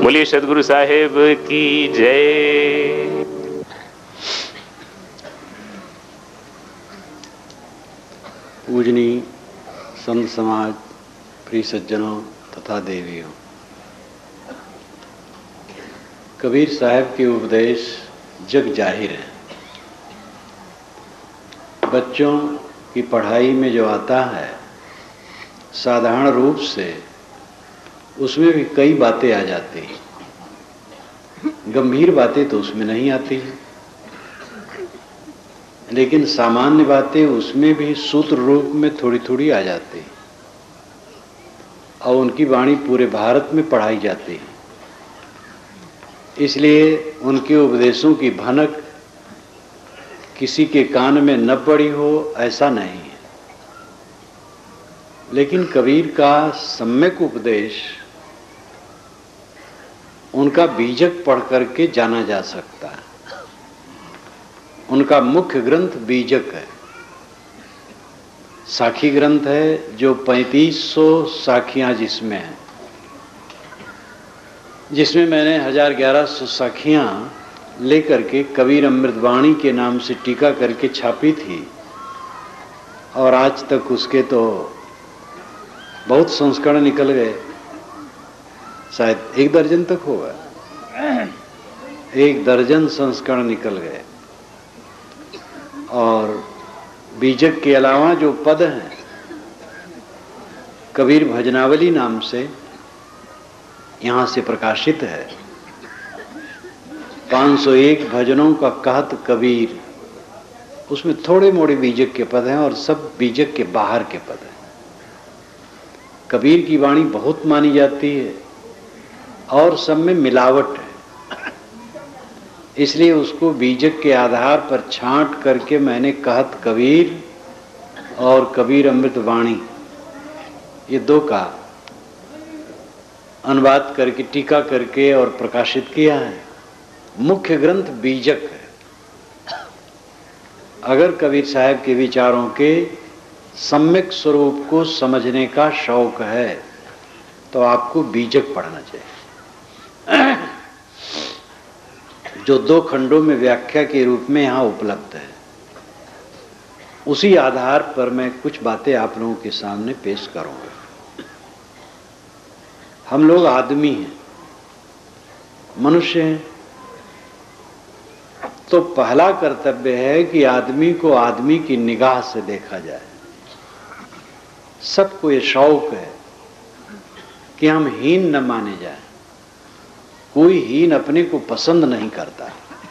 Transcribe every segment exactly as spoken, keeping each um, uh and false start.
बोलिए सदगुरु साहेब की जय। पूजनीय संत समाज, प्रिय सज्जनों तथा देवियों, कबीर साहब के उपदेश जग जाहिर है। बच्चों की पढ़ाई में जो आता है साधारण रूप से, उसमें भी कई बातें आ जाती हैं। गंभीर बातें तो उसमें नहीं आती हैं, लेकिन सामान्य बातें उसमें भी सूत्र रूप में थोड़ी थोड़ी आ जाती हैं और उनकी वाणी पूरे भारत में पढ़ाई जाती है। इसलिए उनके उपदेशों की भनक किसी के कान में न पड़ी हो ऐसा नहीं है, लेकिन कबीर का सम्यक उपदेश उनका बीजक पढ़ करके जाना जा सकता है। उनका मुख्य ग्रंथ बीजक है, साखी ग्रंथ है, जो पैंतीस सौ साखियां जिसमें हैं, जिसमें मैंने हजार ग्यारह सौ साखियां लेकर के कबीर अमृतवाणी के नाम से टीका करके छापी थी और आज तक उसके तो बहुत संस्करण निकल गए। शायद एक दर्जन तक होगा, एक दर्जन संस्करण निकल गए। और बीजक के अलावा जो पद हैं, कबीर भजनावली नाम से यहाँ से प्रकाशित है। पाँच सौ एक भजनों का कहत कबीर, उसमें थोड़े मोड़े बीजक के पद हैं और सब बीजक के बाहर के पद हैं। कबीर की वाणी बहुत मानी जाती है और सब में मिलावट है, इसलिए उसको बीजक के आधार पर छांट करके मैंने कहत कबीर और कबीर अमृतवाणी, ये दो का अनुवाद करके टीका करके और प्रकाशित किया है। मुख्य ग्रंथ बीजक है। अगर कबीर साहब के विचारों के सम्यक स्वरूप को समझने का शौक है तो आपको बीजक पढ़ना चाहिए, जो दो खंडों में व्याख्या के रूप में यहाँ उपलब्ध है। उसी आधार पर मैं कुछ बातें आप लोगों के सामने पेश करूंगा। हम लोग आदमी हैं, मनुष्य हैं, तो पहला कर्तव्य है कि आदमी को आदमी की निगाह से देखा जाए। सबको ये शौक है कि हम हीन न माने जाए। कोई हीन अपने को पसंद नहीं करता।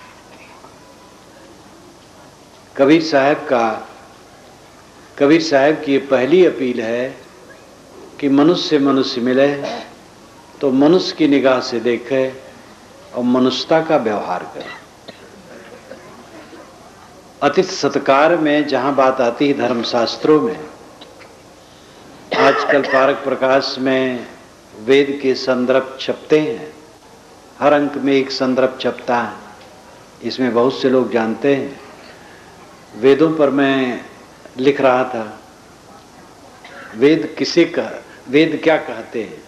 कबीर साहब का कबीर साहब की ये पहली अपील है कि मनुष्य से मनुष्य मिले तो मनुष्य की निगाह से देखे और मनुष्यता का व्यवहार करे। अतिथि सत्कार में जहां बात आती है धर्मशास्त्रों में, आजकल पारक प्रकाश में वेद के संदर्भ छपते हैं। हर अंक में एक संदर्भ छपता है, इसमें बहुत से लोग जानते हैं। वेदों पर मैं लिख रहा था, वेद किसे कह वेद क्या कहते हैं,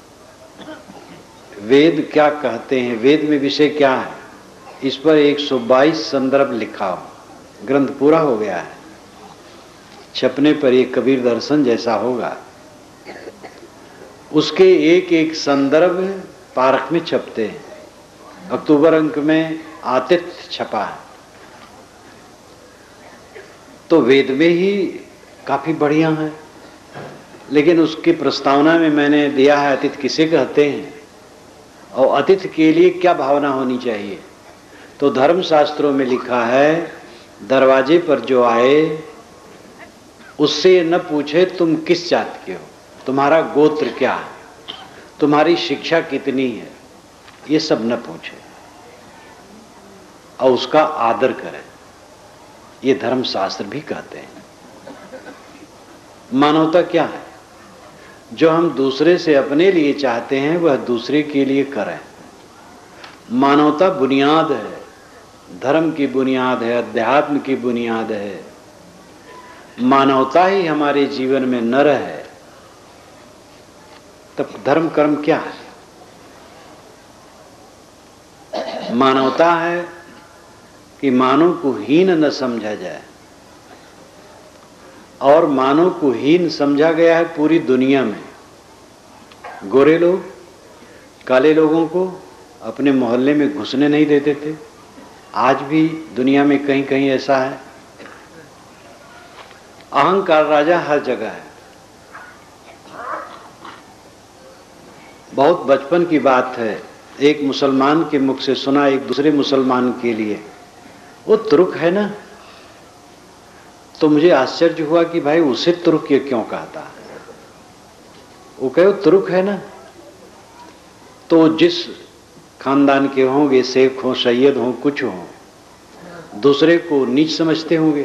वेद क्या कहते हैं, वेद में विषय क्या है, इस पर एक सौ बाईस संदर्भ लिखा हो। ग्रंथ पूरा हो गया है, छपने पर एक कबीर दर्शन जैसा होगा। उसके एक एक संदर्भ पारक में छपते हैं। अक्टूबर अंक में आतिथ्य छपा है, तो वेद में ही काफी बढ़िया है। लेकिन उसकी प्रस्तावना में मैंने दिया है अतिथि किसे कहते हैं और अतिथि के लिए क्या भावना होनी चाहिए। तो धर्मशास्त्रों में लिखा है, दरवाजे पर जो आए उससे न पूछे तुम किस जात के हो, तुम्हारा गोत्र क्या है, तुम्हारी शिक्षा कितनी है, ये सब न पूछे और उसका आदर करें। ये धर्मशास्त्र भी कहते हैं। मानवता क्या है? जो हम दूसरे से अपने लिए चाहते हैं वह दूसरे के लिए करें। मानवता बुनियाद है, धर्म की बुनियाद है, अध्यात्म की बुनियाद है। मानवता ही हमारे जीवन में न रहे तब धर्म कर्म क्या है? मानवता है कि मानव को हीन न समझा जाए, और मानव को हीन समझा गया है पूरी दुनिया में। गोरे लोग काले लोगों को अपने मोहल्ले में घुसने नहीं देते थे। आज भी दुनिया में कहीं कहीं ऐसा है। अहंकार राजा हर जगह है। बहुत बचपन की बात है, एक मुसलमान के मुख से सुना एक दूसरे मुसलमान के लिए, वो तुर्क है ना। तो मुझे आश्चर्य हुआ कि भाई उसे तुर्क ये क्यों कहता है। वो कहे तुर्क है ना, तो जिस खानदान के होंगे, शेख हो, सैयद हो, कुछ हो, दूसरे को नीच समझते होंगे।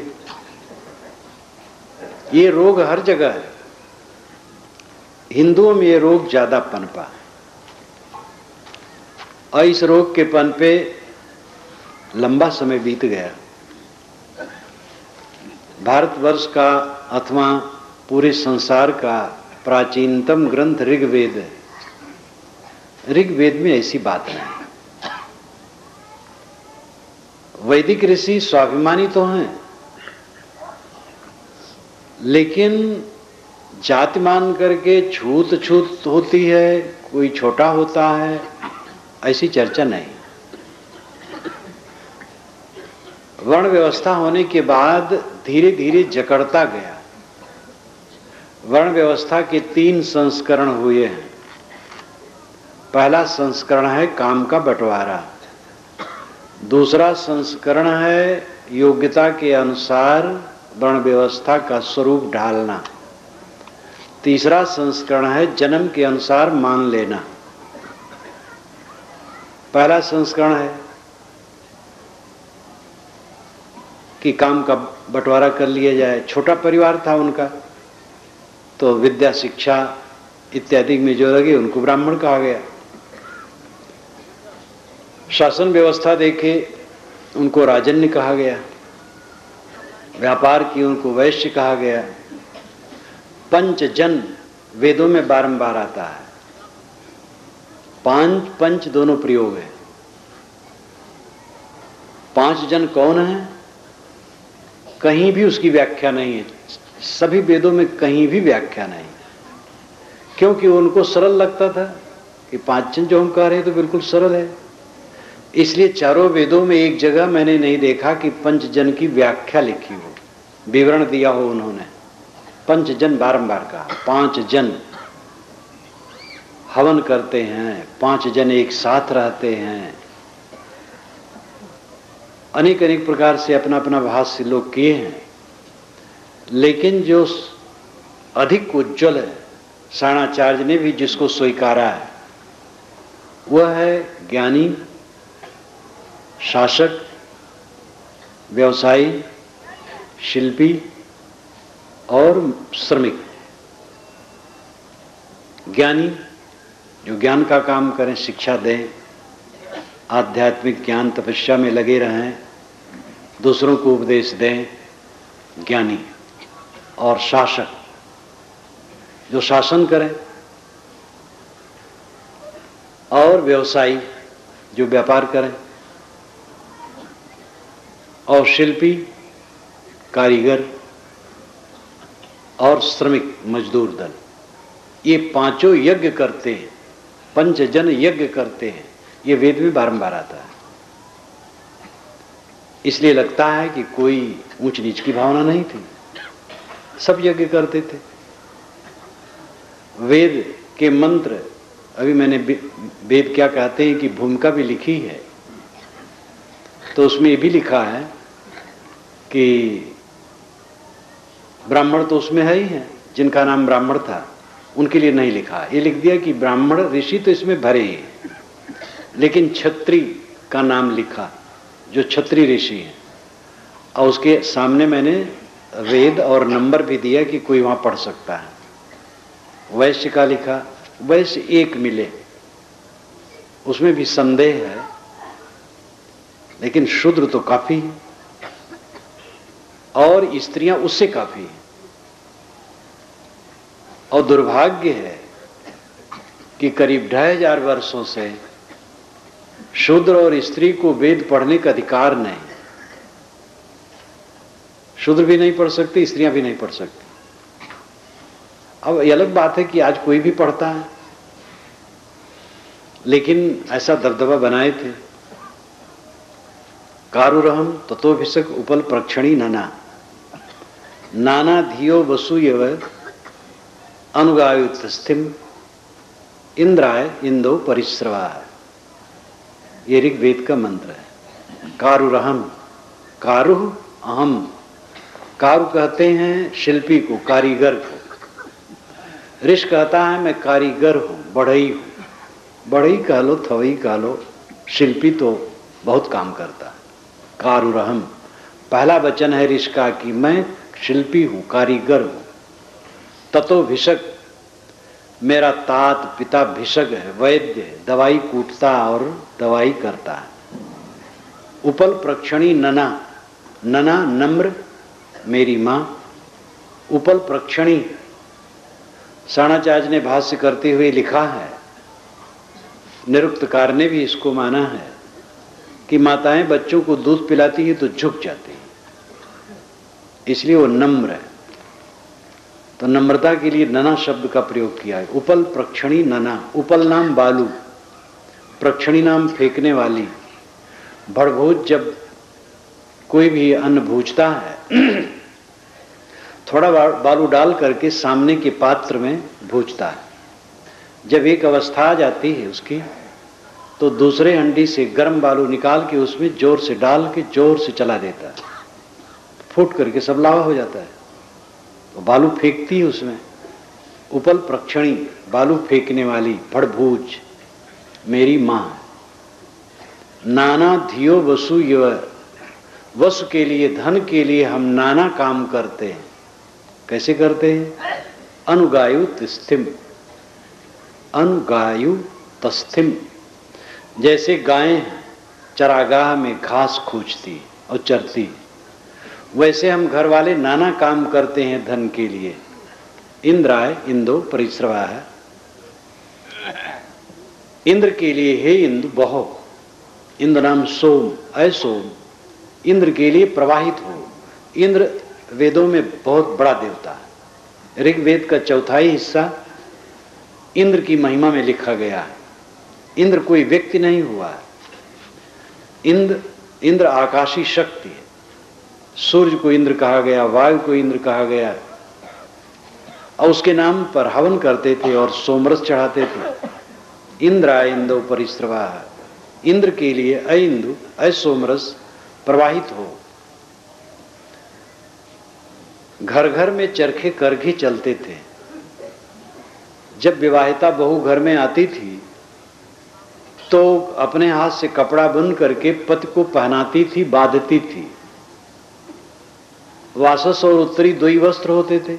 ये रोग हर जगह है। हिंदुओं में ये रोग ज्यादा पनपा, और इस रोग के पन पे लंबा समय बीत गया। भारतवर्ष का अथवा पूरे संसार का प्राचीनतम ग्रंथ ऋग्वेद है। ऋग्वेद में ऐसी बात नहीं। वैदिक ऋषि स्वाभिमानी तो हैं, लेकिन जाति मान करके छूत छूत होती है, कोई छोटा होता है, ऐसी चर्चा नहीं। वर्ण व्यवस्था होने के बाद धीरे धीरे जकड़ता गया। वर्ण व्यवस्था के तीन संस्करण हुए हैं। पहला संस्करण है काम का बंटवारा, दूसरा संस्करण है योग्यता के अनुसार वर्ण व्यवस्था का स्वरूप ढालना, तीसरा संस्करण है जन्म के अनुसार मान लेना। पहला संस्करण है कि काम का बंटवारा कर लिया जाए। छोटा परिवार था उनका, तो विद्या शिक्षा इत्यादि में जो लगे उनको ब्राह्मण कहा गया। शासन व्यवस्था देखे उनको राजन्य कहा गया, व्यापार की उनको वैश्य कहा गया। पंचजन वेदों में बारंबार आता है। पांच पंच दोनों प्रयोग है। पांच जन कौन है, कहीं भी उसकी व्याख्या नहीं है। सभी वेदों में कहीं भी व्याख्या नहीं, क्योंकि उनको सरल लगता था कि पांच जन जो हम कह रहे हैं तो बिल्कुल सरल है। इसलिए चारों वेदों में एक जगह मैंने नहीं देखा कि पंचजन की व्याख्या लिखी हो, विवरण दिया हो उन्होंने। पंचजन बारंबार कहा। पांच जन हवन करते हैं, पांच जन एक साथ रहते हैं। अनेक अनेक प्रकार से अपना अपना भाष्य लोग किए हैं, लेकिन जो अधिक उज्ज्वल है, साणाचार्य ने भी जिसको स्वीकारा है, वह है ज्ञानी, शासक, व्यवसायी, शिल्पी और श्रमिक। ज्ञानी जो ज्ञान का काम करें, शिक्षा दें, आध्यात्मिक ज्ञान तपस्या में लगे रहें, दूसरों को उपदेश दें, ज्ञानी। और शासक जो शासन करें, और व्यवसायी जो व्यापार करें, और शिल्पी, कारीगर और श्रमिक मजदूर दल। ये पांचों यज्ञ करते हैं, पंचजन यज्ञ करते हैं। ये वेद में बारंबार आता है। इसलिए लगता है कि कोई ऊंच नीच की भावना नहीं थी, सब यज्ञ करते थे। वेद के मंत्र, अभी मैंने वेद क्या कहते हैं कि भूमिका भी लिखी है, तो उसमें ये भी लिखा है कि ब्राह्मण तो उसमें है ही है, जिनका नाम ब्राह्मण था उनके लिए नहीं लिखा। ये लिख दिया कि ब्राह्मण ऋषि तो इसमें भरे ही हैं, लेकिन क्षत्रिय का नाम लिखा, जो क्षत्रिय ऋषि हैं। और उसके सामने मैंने वेद और नंबर भी दिया कि कोई वहां पढ़ सकता है। वैश्य का लिखा, वैश्य एक मिले, उसमें भी संदेह है, लेकिन शूद्र तो काफी है, और स्त्रियां उससे काफी हैं। और दुर्भाग्य है कि करीब ढाई हजार वर्षों से शूद्र और स्त्री को वेद पढ़ने का अधिकार नहीं। शूद्र भी नहीं पढ़ सकती, स्त्रियां भी नहीं पढ़ सकती। अब ये अलग बात है कि आज कोई भी पढ़ता है, लेकिन ऐसा दबदबा बनाए थे। कारुरहम ततोभिषक उपल प्रक्षणी नाना नाना धियो वसुयव अनुगायुतस्थिम इंद्राय इंदो परिश्रवा। ये ऋग्वेद का मंत्र है। कारुरहम, कारुह अहम। कारू कहते हैं शिल्पी को, कारीगर को। ऋष कहता है मैं कारीगर हूं, बढ़ई हूं। बढ़ई कह लो, थवई कह लो, शिल्पी तो बहुत काम करता है। कारुरहम पहला वचन है ऋष का कि मैं शिल्पी हूं, कारीगर हूं। ततो भिषक, मेरा तात पिता भिषक है, वैद्य है, दवाई कूटता और दवाई करता है। उपल प्रक्षणी नना, नना नम्र मेरी मां। उपल प्रक्षणी साणाचार्य ने भाष्य करते हुए लिखा है, निरुक्तकार ने भी इसको माना है कि माताएं बच्चों को दूध पिलाती है तो झुक जाती है, इसलिए वो नम्र है। तो नम्रता के लिए नना शब्द का प्रयोग किया है। उपल प्रक्षणी नना। उपल नाम बालू, प्रक्षणी नाम फेंकने वाली। भड़भोज जब कोई भी अन्न भूजता है थोड़ा बालू डाल करके सामने के पात्र में भूजता है। जब एक अवस्था आ जाती है उसकी, तो दूसरे हंडी से गर्म बालू निकाल के उसमें जोर से डाल के जोर से चला देता है, फूट करके सब लावा हो जाता है। तो बालू फेंकती है उसमें। उपल प्रक्षणी, बालू फेंकने वाली, भड़भूज मेरी मां। नाना धियो वसु यव, वसु के लिए, धन के लिए हम नाना काम करते हैं। कैसे करते हैं? अनुगायु तस्थिम, अनुगायु तस्थिम। जैसे गायें चरागाह में घास खोजती और चरती, वैसे हम घर वाले नाना काम करते हैं धन के लिए। इंद्राय इंदो परिश्रवा है। इंद्र के लिए हे इंद्र बहो। इंद्र नाम सोम, अय सोम, इंद्र के लिए प्रवाहित हो। इंद्र वेदों में बहुत बड़ा देवता है। ऋग्वेद का चौथाई हिस्सा इंद्र की महिमा में लिखा गया है। इंद्र कोई व्यक्ति नहीं हुआ है। इंद्र इंद्र आकाशी शक्ति है। सूर्य को इंद्र कहा गया, वायु को इंद्र कहा गया, और उसके नाम पर हवन करते थे और सोमरस चढ़ाते थे। इंद्राय इंदो परिश्रवा। इंद्र के लिए अय इंदु, अय सोमरस प्रवाहित हो। घर घर में चरखे करघे चलते थे। जब विवाहिता बहू घर में आती थी तो अपने हाथ से कपड़ा बुन करके पति को पहनाती थी, बांधती थी। वासस और उत्तरी दो ही वस्त्र होते थे।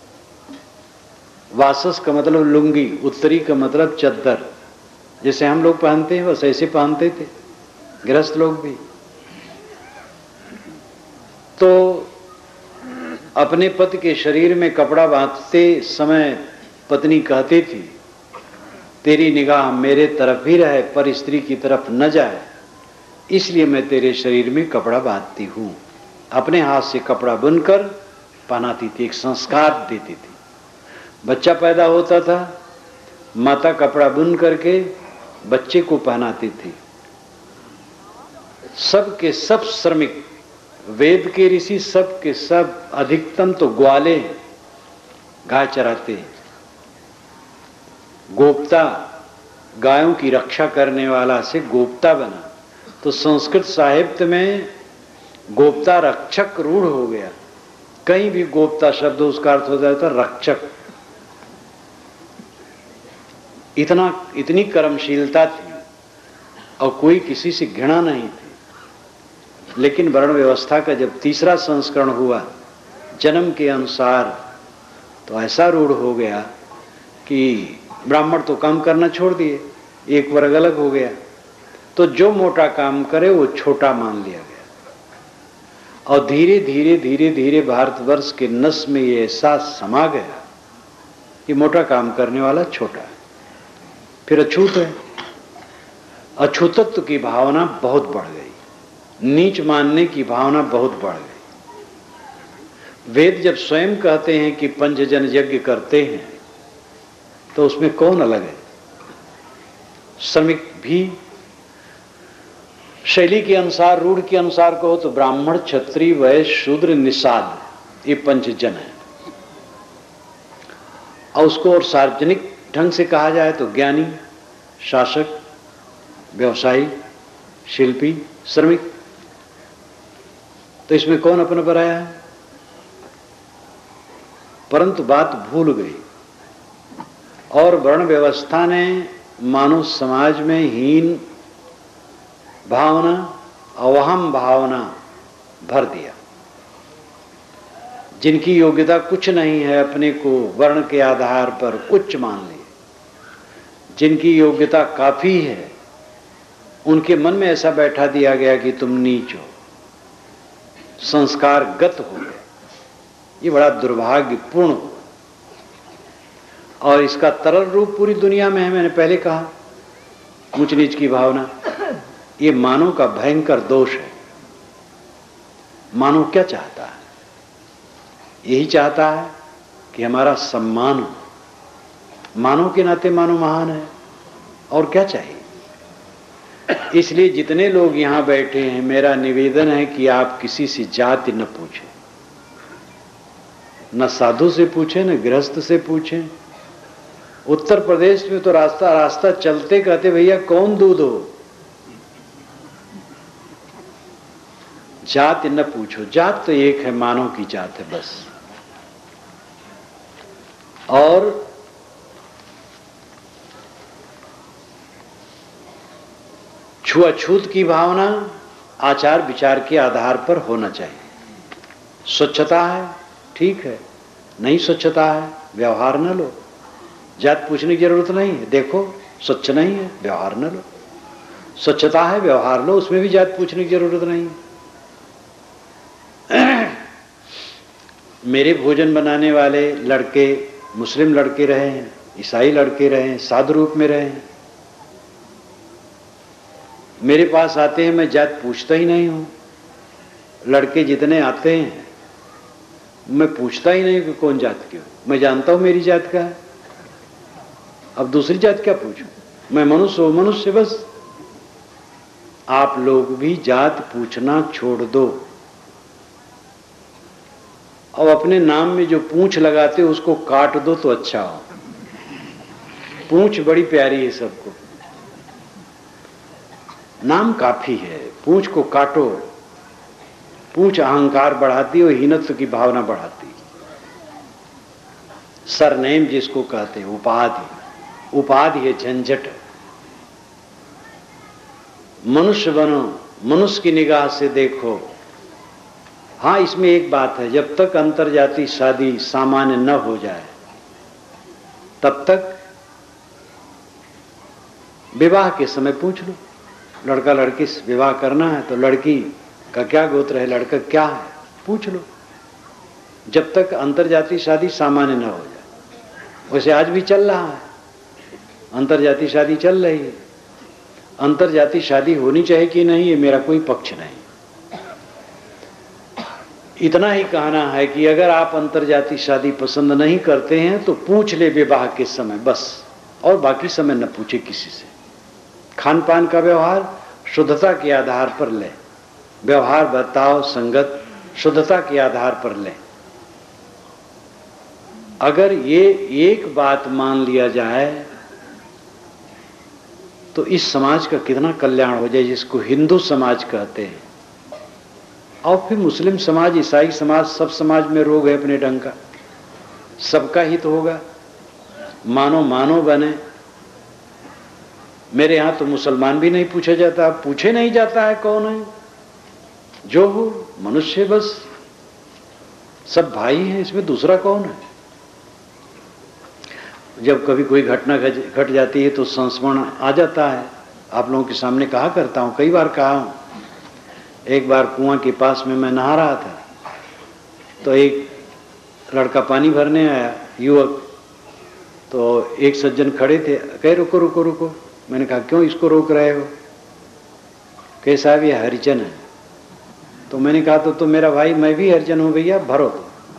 वासस का मतलब लुंगी, उत्तरी का मतलब चद्दर। जैसे हम लोग पहनते हैं बस ऐसे पहनते थे गृहस्थ लोग भी। तो अपने पति के शरीर में कपड़ा बांधते समय पत्नी कहती थी, तेरी निगाह मेरे तरफ ही रहे पर स्त्री की तरफ न जाए, इसलिए मैं तेरे शरीर में कपड़ा बांधती हूं। अपने हाथ से कपड़ा बुनकर पहनाती थी, एक संस्कार देती थी। बच्चा पैदा होता था, माता कपड़ा बुन करके बच्चे को पहनाती थी। सब के सब श्रमिक, वेद के ऋषि सब के सब अधिकतम तो ग्वाले हैं, गाय चराते हैं। गोप्ता, गायों की रक्षा करने वाला से गोप्ता बना। तो संस्कृत साहित्य में गोप्ता रक्षक रूढ़ हो गया। कहीं भी गोप्ता शब्द उसका अर्थ हो जाता रक्षक। इतना इतनी कर्मशीलता थी और कोई किसी से घृणा नहीं थी। लेकिन वर्ण व्यवस्था का जब तीसरा संस्करण हुआ जन्म के अनुसार, तो ऐसा रूढ़ हो गया कि ब्राह्मण तो काम करना छोड़ दिए, एक वर्ग अलग हो गया। तो जो मोटा काम करे वो छोटा मान लिया गया। और धीरे धीरे धीरे धीरे भारतवर्ष के नस में ये एहसास समा गया कि मोटा काम करने वाला छोटा है, फिर अछूत है। अछूतत्व की भावना बहुत बढ़ गई, नीच मानने की भावना बहुत बढ़ गई। वेद जब स्वयं कहते हैं कि पंचजन यज्ञ करते हैं तो उसमें कौन अलग है? श्रमिक भी शैली के अनुसार, रूढ़ के अनुसार कहो तो ब्राह्मण, क्षत्रिय, वैश्य, शूद्र, निषाद, ये पंचजन है। और उसको और सार्वजनिक ढंग से कहा जाए तो ज्ञानी, शासक, व्यवसायी, शिल्पी, श्रमिक। तो इसमें कौन अपना पराया है? परंतु बात भूल गई और वर्ण व्यवस्था ने मानव समाज में हीन भावना, अवहम भावना भर दिया। जिनकी योग्यता कुछ नहीं है अपने को वर्ण के आधार पर उच्च मान लिए, जिनकी योग्यता काफी है उनके मन में ऐसा बैठा दिया गया कि तुम नीच हो, संस्कारगत हो गए। ये बड़ा दुर्भाग्यपूर्ण हो और इसका तरल रूप पूरी दुनिया में है। मैंने पहले कहा ऊंच नीच की भावना, ये मानव का भयंकर दोष है। मानव क्या चाहता है? यही चाहता है कि हमारा सम्मान हो। मानव के नाते मानव महान है, और क्या चाहिए? इसलिए जितने लोग यहां बैठे हैं, मेरा निवेदन है कि आप किसी से जाति न पूछें, न साधु से पूछें, न गृहस्थ से पूछें। उत्तर प्रदेश में तो रास्ता रास्ता चलते कहते भैया कौन दूध हो? जात न पूछो, जात तो एक है, मानव की जात है बस। और छुआछूत की भावना आचार विचार के आधार पर होना चाहिए। स्वच्छता है ठीक है, नहीं स्वच्छता है व्यवहार न लो। जात पूछने की जरूरत नहीं है, देखो स्वच्छ नहीं है व्यवहार न लो। स्वच्छता है व्यवहार लो, उसमें भी जात पूछने की जरूरत नहीं है। मेरे भोजन बनाने वाले लड़के मुस्लिम लड़के रहे हैं, ईसाई लड़के रहे हैं, साधु रूप में रहे हैं। मेरे पास आते हैं, मैं जात पूछता ही नहीं हूं। लड़के जितने आते हैं मैं पूछता ही नहीं कि कौन जात के हो, मैं जानता हूं मेरी जात का है। अब दूसरी जात क्या पूछूं? मैं मनुष्य हूं, मनुष्य बस। आप लोग भी जात पूछना छोड़ दो। अब अपने नाम में जो पूंछ लगाते हो उसको काट दो तो अच्छा हो। पूंछ बड़ी प्यारी है सबको, नाम काफी है, पूंछ को काटो। पूंछ अहंकार बढ़ाती और हीनत्व की भावना बढ़ाती। सरनेम जिसको कहते हैं, उपाधि, उपाधि है झंझट। मनुष्य बनो, मनुष्य की निगाह से देखो। हाँ, इसमें एक बात है, जब तक अंतरजातीय शादी सामान्य न हो जाए तब तक विवाह के समय पूछ लो। लड़का लड़की से विवाह करना है तो लड़की का क्या गोत्र है, लड़का क्या है, पूछ लो, जब तक अंतरजातीय शादी सामान्य न हो जाए। वैसे आज भी चल रहा है, अंतरजातीय शादी चल रही है। अंतरजातीय शादी होनी चाहिए कि नहीं, ये मेरा कोई पक्ष नहीं। इतना ही कहना है कि अगर आप अंतरजातीय शादी पसंद नहीं करते हैं तो पूछ ले विवाह के समय बस, और बाकी समय न पूछे किसी से। खान पान का व्यवहार शुद्धता के आधार पर ले, व्यवहार बर्ताव संगत शुद्धता के आधार पर ले। अगर ये एक बात मान लिया जाए तो इस समाज का कितना कल्याण हो जाए, जिसको हिंदू समाज कहते हैं। और फिर मुस्लिम समाज, ईसाई समाज, सब समाज में रोग है अपने ढंग का, सबका हित तो होगा, मानो मानो बने। मेरे यहां तो मुसलमान भी नहीं पूछा जाता, पूछे नहीं जाता है कौन है, जो हो मनुष्य बस, सब भाई हैं, इसमें दूसरा कौन है। जब कभी कोई घटना घट जाती है तो संस्मरण आ जाता है। आप लोगों के सामने कहा करता हूं, कई बार कहा हूं। एक बार कुआं के पास में मैं नहा रहा था तो एक लड़का पानी भरने आया, युवक। तो एक सज्जन खड़े थे, कहे रुको रुको रुको। मैंने कहा क्यों इसको रोक रहे हो? कि साहब ये हरिजन है। तो मैंने कहा तो तुम मेरा भाई, मैं भी हरिजन हूं भैया, भरो।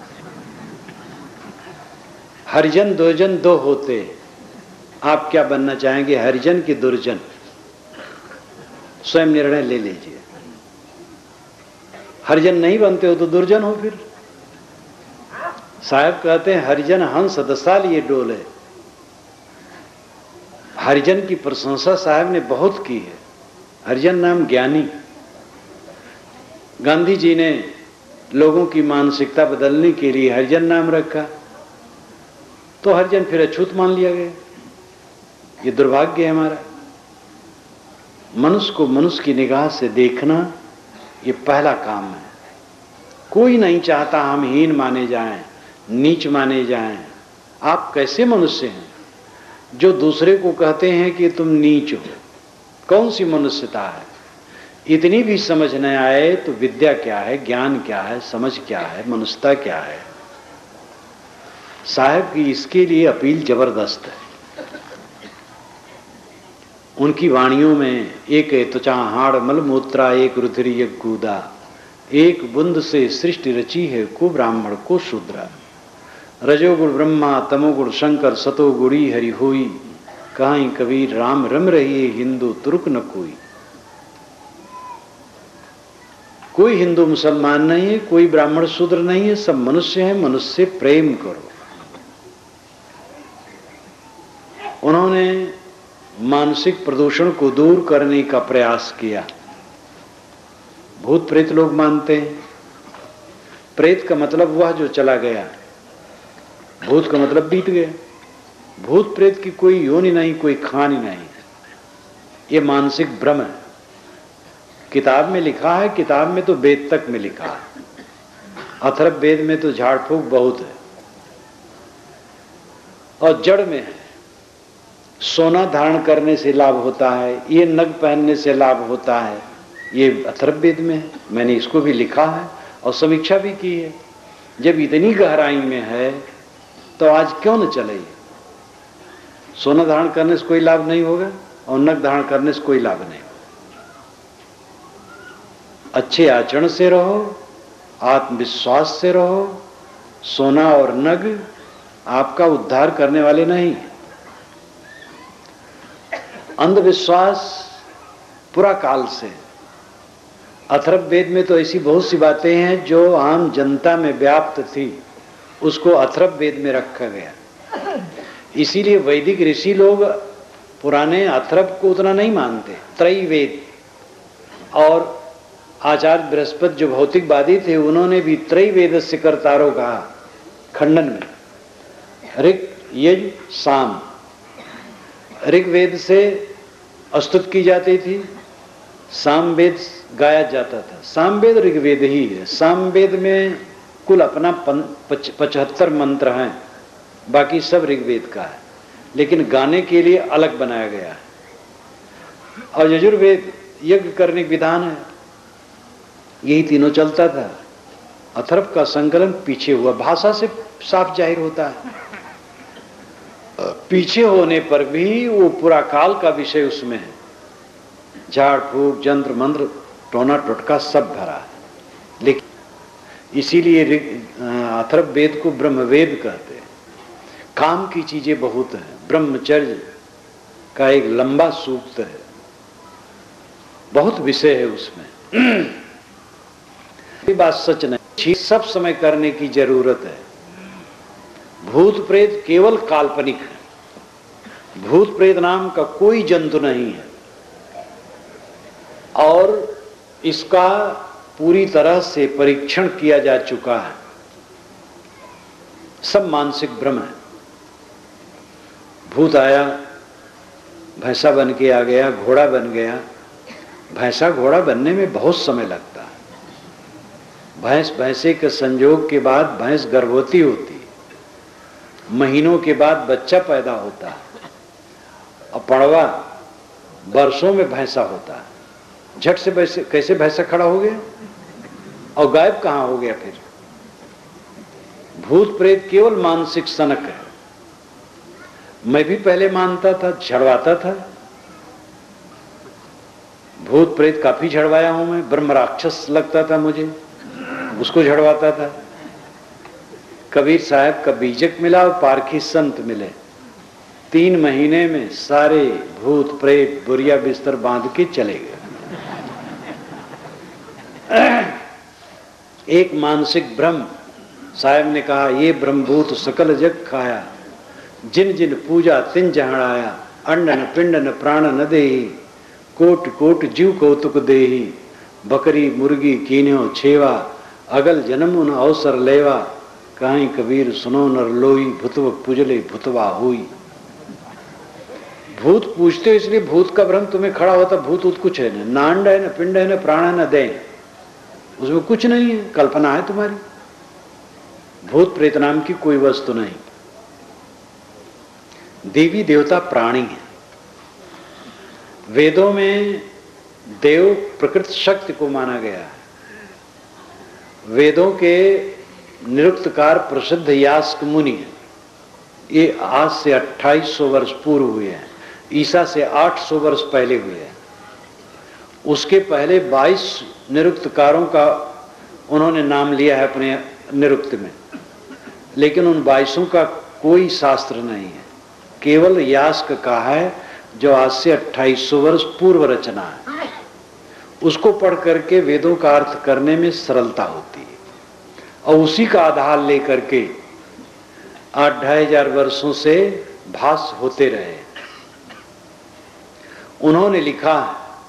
हरिजन दुर्जन दो होते, आप क्या बनना चाहेंगे, हरिजन की दुर्जन? स्वयं निर्णय ले लीजिए। हरिजन नहीं बनते हो तो दुर्जन हो फिर। साहब कहते हैं हरिजन हंस दसाल ये डोले। हरिजन की प्रशंसा साहब ने बहुत की है। हरिजन नाम ज्ञानी। गांधी जी ने लोगों की मानसिकता बदलने के लिए हरिजन नाम रखा, तो हरिजन फिर अछूत मान लिया गया। ये दुर्भाग्य है हमारा। मनुष्य को मनुष्य की निगाह से देखना ये पहला काम है। कोई नहीं चाहता हम हीन माने जाएं, नीच माने जाएं। आप कैसे मनुष्य हैं जो दूसरे को कहते हैं कि तुम नीच हो? कौन सी मनुष्यता है? इतनी भी समझ न आए तो विद्या क्या है, ज्ञान क्या है, समझ क्या है, मनुष्यता क्या है? साहब की इसके लिए अपील जबरदस्त है। उनकी वाणियों में एक त्वचा हाड़ मलमूत्रा, एक रुधिर एक कूदा, एक बुंद से सृष्टि रची है, को ब्राह्मण को शूद्रा। रजोगुण ब्रह्मा, तमोगुण शंकर, सतोगुणी हरि होई। कहीं कबीर राम रम रही है, हिंदू तुर्क न कोई। कोई हिंदू मुसलमान नहीं है, कोई ब्राह्मण शूद्र नहीं है, सब मनुष्य हैं। मनुष्य से प्रेम करो। उन्होंने मानसिक प्रदूषण को दूर करने का प्रयास किया। भूत प्रेत लोग मानते हैं। प्रेत का मतलब वह जो चला गया, भूत का मतलब बीत गया। भूत प्रेत की कोई योनि नहीं, कोई खानी नहीं। ये मानसिक भ्रम है। किताब में लिखा है, किताब में तो वेद तक में लिखा है। अथर्व वेद में तो झाड़ फूक बहुत है और जड़ में है। सोना धारण करने से लाभ होता है, ये नग पहनने से लाभ होता है, ये अथर्व वेद में है। मैंने इसको भी लिखा है और समीक्षा भी की है। जब इतनी गहराई में है तो आज क्यों न चले? सोना धारण करने से कोई लाभ नहीं होगा और नग धारण करने से कोई लाभ नहीं होगा। अच्छे आचरण से रहो, आत्मविश्वास से रहो। सोना और नग आपका उद्धार करने वाले नहीं। अंधविश्वास पूरा काल से। अथर्व वेद में तो ऐसी बहुत सी बातें हैं जो आम जनता में व्याप्त थी, उसको अथर्व वेद में रखा गया। इसीलिए वैदिक ऋषि लोग पुराने अथर्व को उतना नहीं मानते। त्रैवेद, और आचार्य बृहस्पति जो भौतिकवादी थे उन्होंने भी त्रैवेद से कर्तारो कहा खंडन में। ऋग यज साम। ऋग्वेद से स्तुति की जाती थी, सामवेद गाया जाता था। सामवेद ऋग्वेद ही है। सामवेद में कुल अपना पचहत्तर मंत्र हैं, बाकी सब ऋग्वेद का है, लेकिन गाने के लिए अलग बनाया गया है। और यजुर्वेद यज्ञ करने का विधान है। यही तीनों चलता था। अथर्व का संकलन पीछे हुआ, भाषा से साफ जाहिर होता है। पीछे होने पर भी वो पूरा काल का विषय उसमें है। झाड़ फूक, जंत्र मंत्र, टोना टोटका सब भरा है। लेकिन इसीलिए अथर्व वेद को ब्रह्मवेद कहते हैं। काम की चीजें बहुत हैं। ब्रह्मचर्य का एक लंबा सूक्त है, बहुत विषय है उसमें। ये बात सच नहीं, सब समय करने की जरूरत है। भूत प्रेत केवल काल्पनिक है। भूत प्रेत नाम का कोई जंतु नहीं है और इसका पूरी तरह से परीक्षण किया जा चुका है। सब मानसिक भ्रम है। भूत आया, भैंसा बन के आ गया, घोड़ा बन गया। भैंसा घोड़ा बनने में बहुत समय लगता है। भैंस भैंसे के संयोग के बाद भैंस गर्भवती होती है, महीनों के बाद बच्चा पैदा होता है और पड़वा वर्षों में भैंसा होता है। झट से वैसे कैसे भैंसा खड़ा हो गया और गायब कहां हो गया? फिर भूत प्रेत केवल मानसिक सनक है। मैं भी पहले मानता था, झड़वाता था, भूत प्रेत काफी झड़वाया हूं मैं, ब्रह्म राक्षस लगता था मुझे, उसको झड़वाता था। कबीर साहब का बीजक मिला और पारखी संत मिले, तीन महीने में सारे भूत प्रेत बुरिया बिस्तर बांध के चले गए। एक मानसिक भ्रम, साहब ने कहा ये ब्रह्मभूत सकल जग खाया, जिन जिन पूजा तिन जहण आया, अंड न पिंड न प्राण न देही, कोट कोट जीव कौतुक देही, बकरी मुर्गी कीन्यो छेवा, अगल जन्म उन अवसर लेवा, कहीं कबीर सुनो नर लोई, भूतव पुजले भूतवा हुई। भूत पूछते हो इसलिए भूत का भ्रम तुम्हें खड़ा होता, भूत उत कुछ है न, ना अंड है न पिंड है न प्राण है न दे, उसमें कुछ नहीं है, कल्पना है तुम्हारी। भूत प्रेत नाम की कोई वस्तु नहीं। देवी देवता प्राणी है। वेदों में देव प्रकृति शक्ति को माना गया है। वेदों के निरुक्तकार प्रसिद्ध यास्क मुनि है, ये आज से अट्ठाईस सौ वर्ष पूर्व हुए हैं, ईसा से आठ सौ वर्ष पहले हुए हैं। उसके पहले बाईस निरुक्तकारों का उन्होंने नाम लिया है अपने निरुक्त में, लेकिन उन बाईसों का कोई शास्त्र नहीं है, केवल यास्क का है जो आज से अट्ठाईस सौ वर्ष पूर्व रचना है। उसको पढ़ करके वेदों का अर्थ करने में सरलता होती है, और उसी का आधार लेकर के आठ ढाई हजार वर्षों से भाष्य होते रहे। उन्होंने लिखा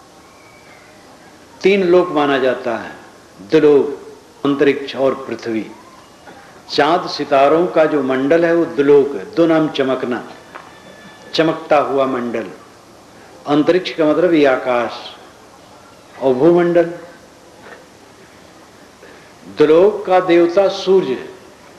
तीन लोक माना जाता है, द्युलोक, अंतरिक्ष और पृथ्वी। चांद सितारों का जो मंडल है वो द्युलोक है, दो नाम चमकना, चमकता हुआ मंडल। अंतरिक्ष का मतलब ये आकाश, और भूमंडल। द्युलोक का देवता सूर्य है,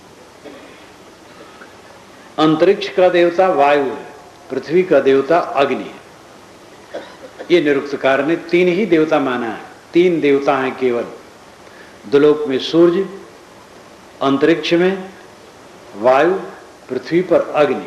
अंतरिक्ष का देवता वायु है, पृथ्वी का देवता अग्नि है। ये निरुक्तकार ने तीन ही देवता माना है, तीन देवता हैं केवल। द्युलोक में सूर्य, अंतरिक्ष में वायु, पृथ्वी पर अग्नि।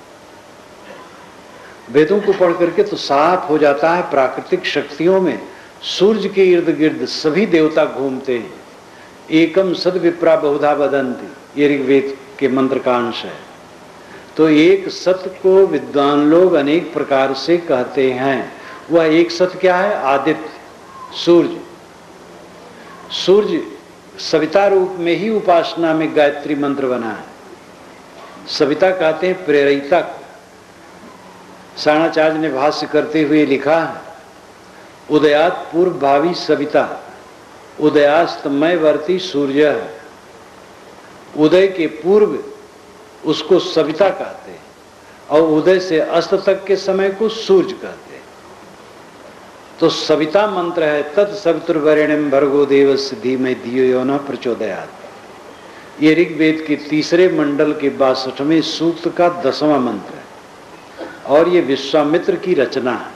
वेदों को पढ़ करके तो साफ हो जाता है प्राकृतिक शक्तियों में सूर्य के इर्द गिर्द सभी देवता घूमते हैं। एकम सद विप्रा बहुधा वदंती, ये ऋग्वेद के मंत्र का अंश है। तो एक सत्य को विद्वान लोग अनेक प्रकार से कहते हैं। वह एक सत्य क्या है? आदित्य, सूर्य। सूर्य सविता रूप में ही उपासना में गायत्री मंत्र बना है। सविता कहते हैं प्रेरिता। साणाचार्य ने भाष्य करते हुए लिखा है, उदयात पूर्व भावी सविता, उदयास्तमय वर्ती सूर्य। उदय के पूर्व उसको सविता कहते हैं, और उदय से अस्त तक के समय को सूर्य कहते हैं। तो सविता मंत्र है, तत्सवितुर्वरेण्यं भर्गो देवस्य धीमहि धियो यो नः प्रचोदयात्। ये ऋग्वेद के तीसरे मंडल के बासठवें सूक्त का दसवां मंत्र है, और ये विश्वामित्र की रचना है।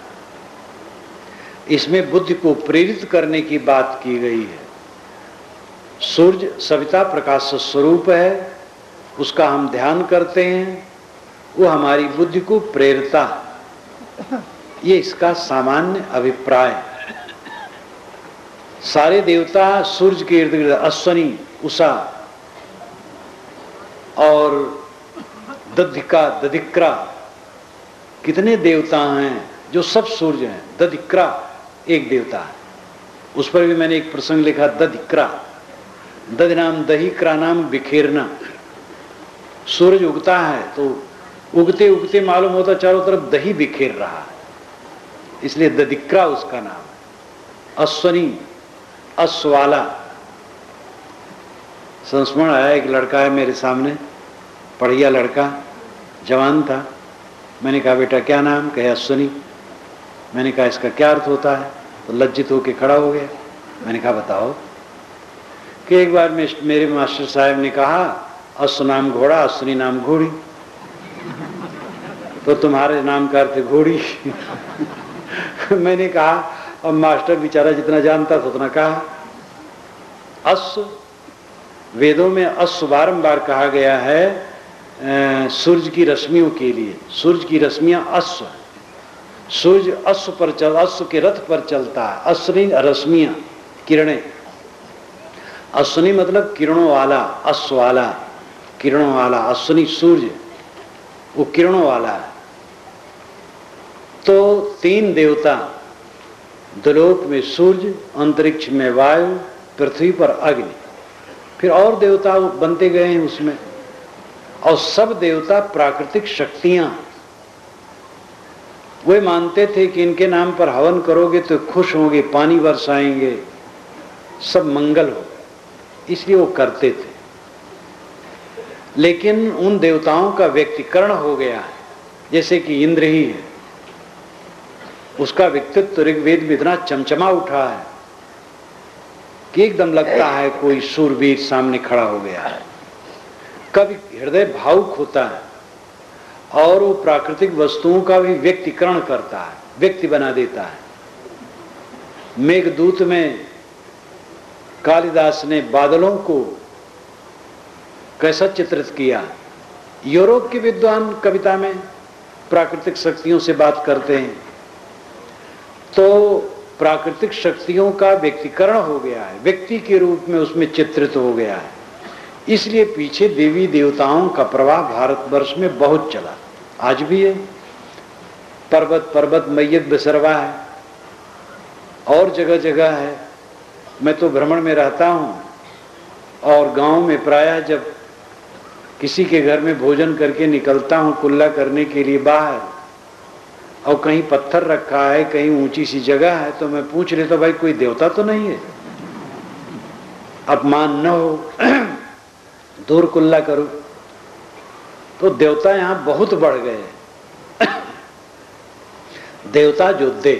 इसमें बुद्धि को प्रेरित करने की बात की गई है। सूर्य सविता प्रकाश स्वरूप है, उसका हम ध्यान करते हैं, वो हमारी बुद्धि को प्रेरता। ये इसका सामान्य अभिप्राय है। सारे देवता सूर्य के इर्द गिर्द, अश्वनी, उषा और दधिका, दधिक्रा, कितने देवता हैं जो सब सूर्य हैं। दधिक्रा एक देवता है, उस पर भी मैंने एक प्रसंग लिखा, दधिक्रा। दध नाम दही, क्रा नाम बिखेरना। सूरज उगता है तो उगते उगते मालूम होता चारों तरफ दही बिखेर रहा है, इसलिए दधिक्रा उसका नाम है। अश्वनी, अश्वाला। संस्मरण आया, एक लड़का है मेरे सामने, पढ़िया लड़का, जवान था। मैंने कहा बेटा क्या नाम? कहे अश्वनी। मैंने कहा इसका क्या अर्थ होता है? तो लज्जित होकर खड़ा हो गया। मैंने कहा बताओ। कि एक बार में मेरे मास्टर साहब ने कहा, अश्व नाम घोड़ा, अश्वनी नाम घोड़ी, तो तुम्हारे नाम का अर्थ घोड़ी। मैंने कहा, और मास्टर बेचारा जितना जानता था उतना कहा। अश्व, वेदों में अश्व बारंबार कहा गया है सूर्य की रश्मियों के लिए। सूर्य की रश्मियां अश्व, सूर्य अश्व पर चल अश्व के रथ पर चलता है। अश्विनी रश्मियां, किरणें। अश्विनी मतलब किरणों वाला, अश्व वाला, किरणों वाला। अश्विनी सूर्य वो किरणों वाला है। तो तीन देवता, द्युलोक में सूर्य, अंतरिक्ष में वायु, पृथ्वी पर अग्नि, फिर और देवता बनते गए हैं उसमें। और सब देवता प्राकृतिक शक्तियां। वे मानते थे कि इनके नाम पर हवन करोगे तो खुश होंगे, पानी बरसाएंगे, सब मंगल होगा, इसलिए वो करते थे। लेकिन उन देवताओं का व्यक्तिकरण हो गया है। जैसे कि इंद्र ही है, उसका व्यक्तित्व ऋग्वेद में इतना चमचमा उठा है कि एकदम लगता है कोई शूरवीर सामने खड़ा हो गया है। कभी हृदय भावुक होता है और वो प्राकृतिक वस्तुओं का भी व्यक्तिकरण करता है, व्यक्ति बना देता है। मेघदूत में कालिदास ने बादलों को कैसा चित्रित किया। यूरोप के विद्वान कविता में प्राकृतिक शक्तियों से बात करते हैं। तो प्राकृतिक शक्तियों का व्यक्तिकरण हो गया है, व्यक्ति के रूप में उसमें चित्रित हो गया है। इसलिए पीछे देवी देवताओं का प्रवाह भारतवर्ष में बहुत चला, आज भी है। पर्वत पर्वत मैयत बिसरवा है और जगह जगह है। मैं तो भ्रमण में रहता हूँ और गांव में प्रायः जब किसी के घर में भोजन करके निकलता हूँ कुल्ला करने के लिए बाहर, और कहीं पत्थर रखा है, कहीं ऊंची सी जगह है, तो मैं पूछ लेता भाई कोई देवता तो नहीं है, अपमान न हो, दूर कुल्ला करो। तो देवता यहां बहुत बढ़ गए। देवता जो दे,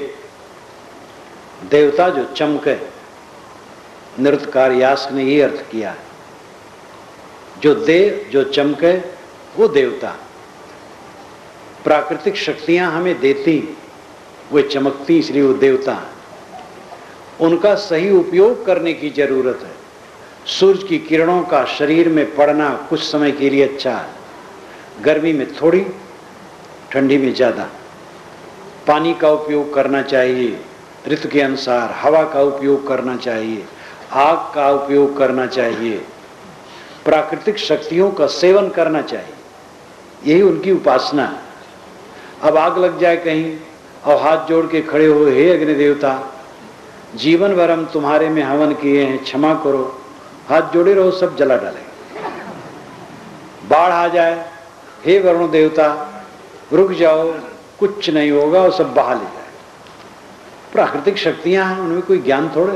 देवता जो चमके, नृत्यकार यास्क ने यही अर्थ किया है। जो दे, जो चमके, वो देवता। प्राकृतिक शक्तियां हमें देती, वे चमकती, इसलिए वो देवता। उनका सही उपयोग करने की जरूरत है। सूरज की किरणों का शरीर में पड़ना कुछ समय के लिए अच्छा है, गर्मी में थोड़ी, ठंडी में ज्यादा। पानी का उपयोग करना चाहिए ऋतु के अनुसार, हवा का उपयोग करना चाहिए, आग का उपयोग करना चाहिए, प्राकृतिक शक्तियों का सेवन करना चाहिए। यही उनकी उपासना है। अब आग लग जाए कहीं और हाथ जोड़ के खड़े हो, हे अग्नि देवता, जीवन भर हम तुम्हारे में हवन किए हैं, क्षमा करो, हाथ जोड़े रहो, सब जला डालेंगे। बाढ़ आ जाए, हे वरुण देवता रुक जाओ, कुछ नहीं होगा, और सब बहा ले जाए। प्राकृतिक शक्तियां हैं, उनमें कोई ज्ञान थोड़े,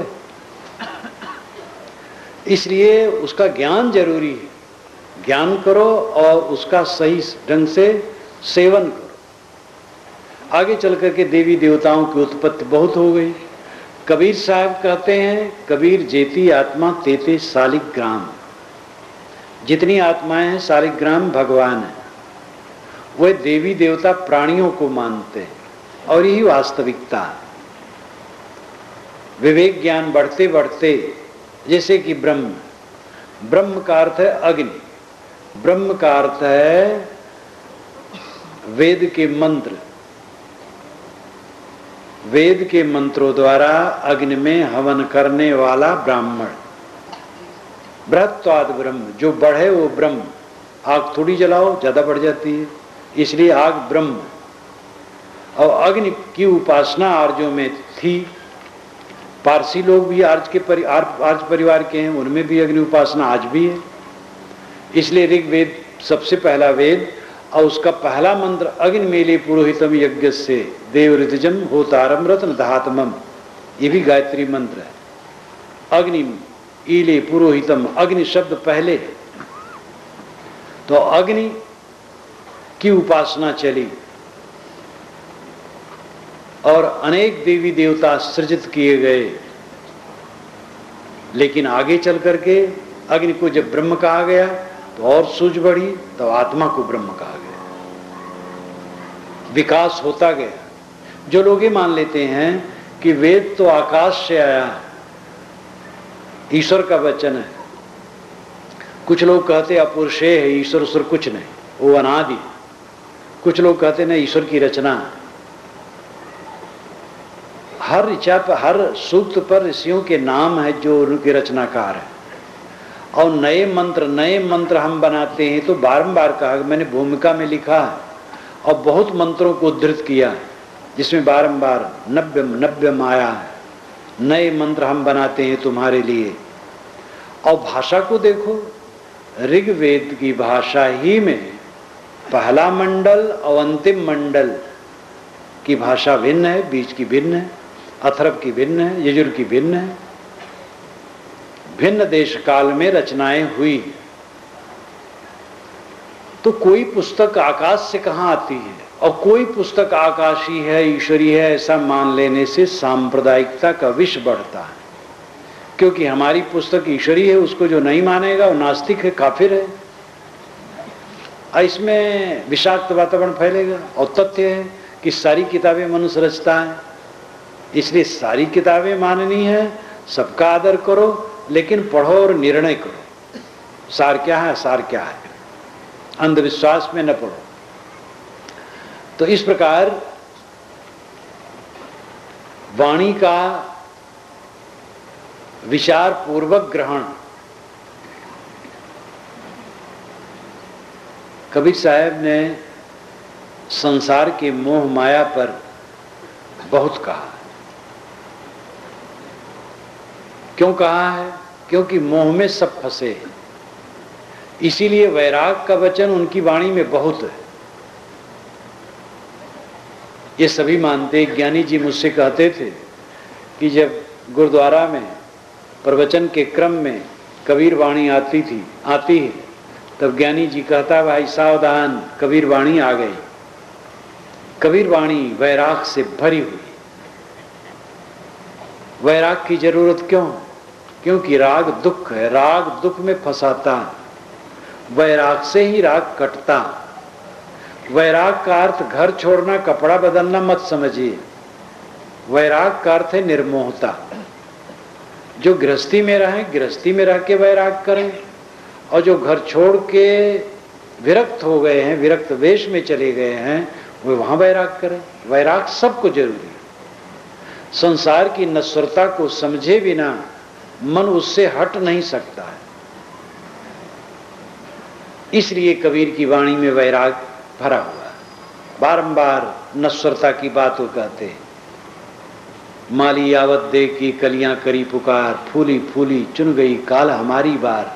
इसलिए उसका ज्ञान जरूरी है। ज्ञान करो और उसका सही ढंग से सेवन करो। आगे चल करके देवी देवताओं की उत्पत्ति बहुत हो गई। कबीर साहब कहते हैं, कबीर जेती आत्मा तेते सालिग्राम। जितनी आत्माएं हैं सालिग्राम भगवान है। वे देवी देवता प्राणियों को मानते हैं और यही वास्तविकता है। विवेक ज्ञान बढ़ते बढ़ते, जैसे कि ब्रह्म, ब्रह्म का अर्थ है अग्नि, ब्रह्म का अर्थ है वेद के मंत्र। वेद के मंत्रों द्वारा अग्नि में हवन करने वाला ब्राह्मण। बृहत्वाद ब्रह्म, जो बढ़े वो ब्रह्म। आग थोड़ी जलाओ, ज्यादा बढ़ जाती है, इसलिए आग ब्रह्म। और अग्नि की उपासना आर्यों में थी। पारसी लोग भी आर्ज के परि, आर्ज परिवार के हैं, उनमें भी अग्नि उपासना आज भी है। इसलिए ऋग्वेद सबसे पहला वेद और उसका पहला मंत्र अग्निमेले पुरोहितम यज्ञ से देवऋतजम होतारम रत्न दहात्मम, ये भी गायत्री मंत्र है। अग्नि ईले पुरोहितम, अग्नि शब्द पहले है। तो अग्नि की उपासना चली और अनेक देवी देवता सृजित किए गए। लेकिन आगे चल करके अग्नि को जब ब्रह्म कहा गया तो और सूझ बढ़ी, तो आत्मा को ब्रह्म कहा गया। विकास होता गया। जो लोग ये मान लेते हैं कि वेद तो आकाश से आया है, ईश्वर का वचन है। कुछ लोग कहते अपुरुषेय है, ईश्वर उसर कुछ नहीं, वो अनादि। कुछ लोग कहते नहीं, ईश्वर की रचना है। हर ऋचा पर, हर सूक्त पर ऋषियों के नाम है जो उनके रचनाकार है। और नए मंत्र नए मंत्र हम बनाते हैं तो बारंबार कहा, मैंने भूमिका में लिखा है और बहुत मंत्रों को उद्धृत किया जिसमें बारंबार नव्य नव्य माया है, नए मंत्र हम बनाते हैं तुम्हारे लिए। और भाषा को देखो, ऋग्वेद की भाषा ही में पहला मंडल और अंतिम मंडल की भाषा भिन्न है, बीच की भिन्न है, अथर्व की भिन्न है, यजुर की भिन्न है। भिन्न देश काल में रचनाएं हुई। तो कोई पुस्तक आकाश से कहां आती है और कोई पुस्तक आकाशी है, ईश्वरी है, ऐसा मान लेने से सांप्रदायिकता का विष बढ़ता है। क्योंकि हमारी पुस्तक ईश्वरी है, उसको जो नहीं मानेगा वो नास्तिक है, काफिर है, इसमें विषाक्त वातावरण फैलेगा। और तथ्य है कि सारी किताबें मनुष्य रचता है, इसलिए सारी किताबें माननी है, सबका आदर करो, लेकिन पढ़ो और निर्णय करो सार क्या है, सार क्या है, अंधविश्वास में न पढ़ो। तो इस प्रकार वाणी का विचार पूर्वक ग्रहण कबीर साहब ने संसार के मोह माया पर बहुत कहा। क्यों कहा है? क्योंकि मोह में सब फंसे हैं, इसीलिए वैराग का वचन उनकी वाणी में बहुत है। ये सभी मानते। ज्ञानी जी मुझसे कहते थे कि जब गुरुद्वारा में प्रवचन के क्रम में कबीर वाणी आती थी आती है तब ज्ञानी जी कहता, भाई सावधान, कबीर वाणी आ गई। कबीर वाणी वैराग से भरी हुई। वैराग की जरूरत क्यों? क्योंकि राग दुख है, राग दुख में फंसाता है। वैराग से ही राग कटता। वैराग का अर्थ घर छोड़ना, कपड़ा बदलना मत समझिए। वैराग का अर्थ है निर्मोहता। जो गृहस्थी में रहे, गृहस्थी में रह के वैराग करें, और जो घर छोड़ के विरक्त हो गए हैं, विरक्त वेश में चले गए हैं, वे वहां वैराग करें। वैराग सबको जरूरी है। संसार की नश्वरता को समझे बिना मन उससे हट नहीं सकता है। इसलिए कबीर की वाणी में वैराग भरा हुआ है। बारंबार नश्वरता की बात वो कहते हैं। माली यावत दे की कलियां करी पुकार, फूली फूली चुन गई काल हमारी बार।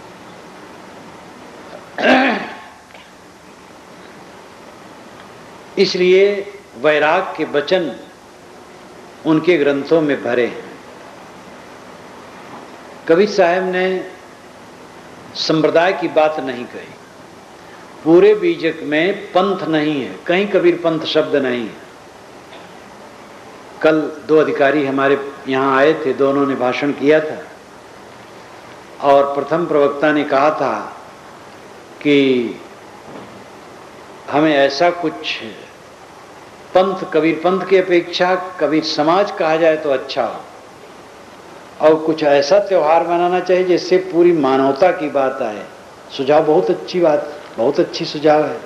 इसलिए वैराग के वचन उनके ग्रंथों में भरे हैं। कबीर साहब ने संप्रदाय की बात नहीं कही। पूरे बीजक में पंथ नहीं है, कहीं कबीर पंथ शब्द नहीं है। कल दो अधिकारी हमारे यहाँ आए थे, दोनों ने भाषण किया था और प्रथम प्रवक्ता ने कहा था कि हमें ऐसा कुछ पंथ, कबीर पंथ की अपेक्षा कबीर समाज कहा जाए तो अच्छा हो, और कुछ ऐसा त्योहार मनाना चाहिए जिससे पूरी मानवता की बात आए। सुझाव बहुत अच्छी बात, बहुत अच्छी सुझाव है।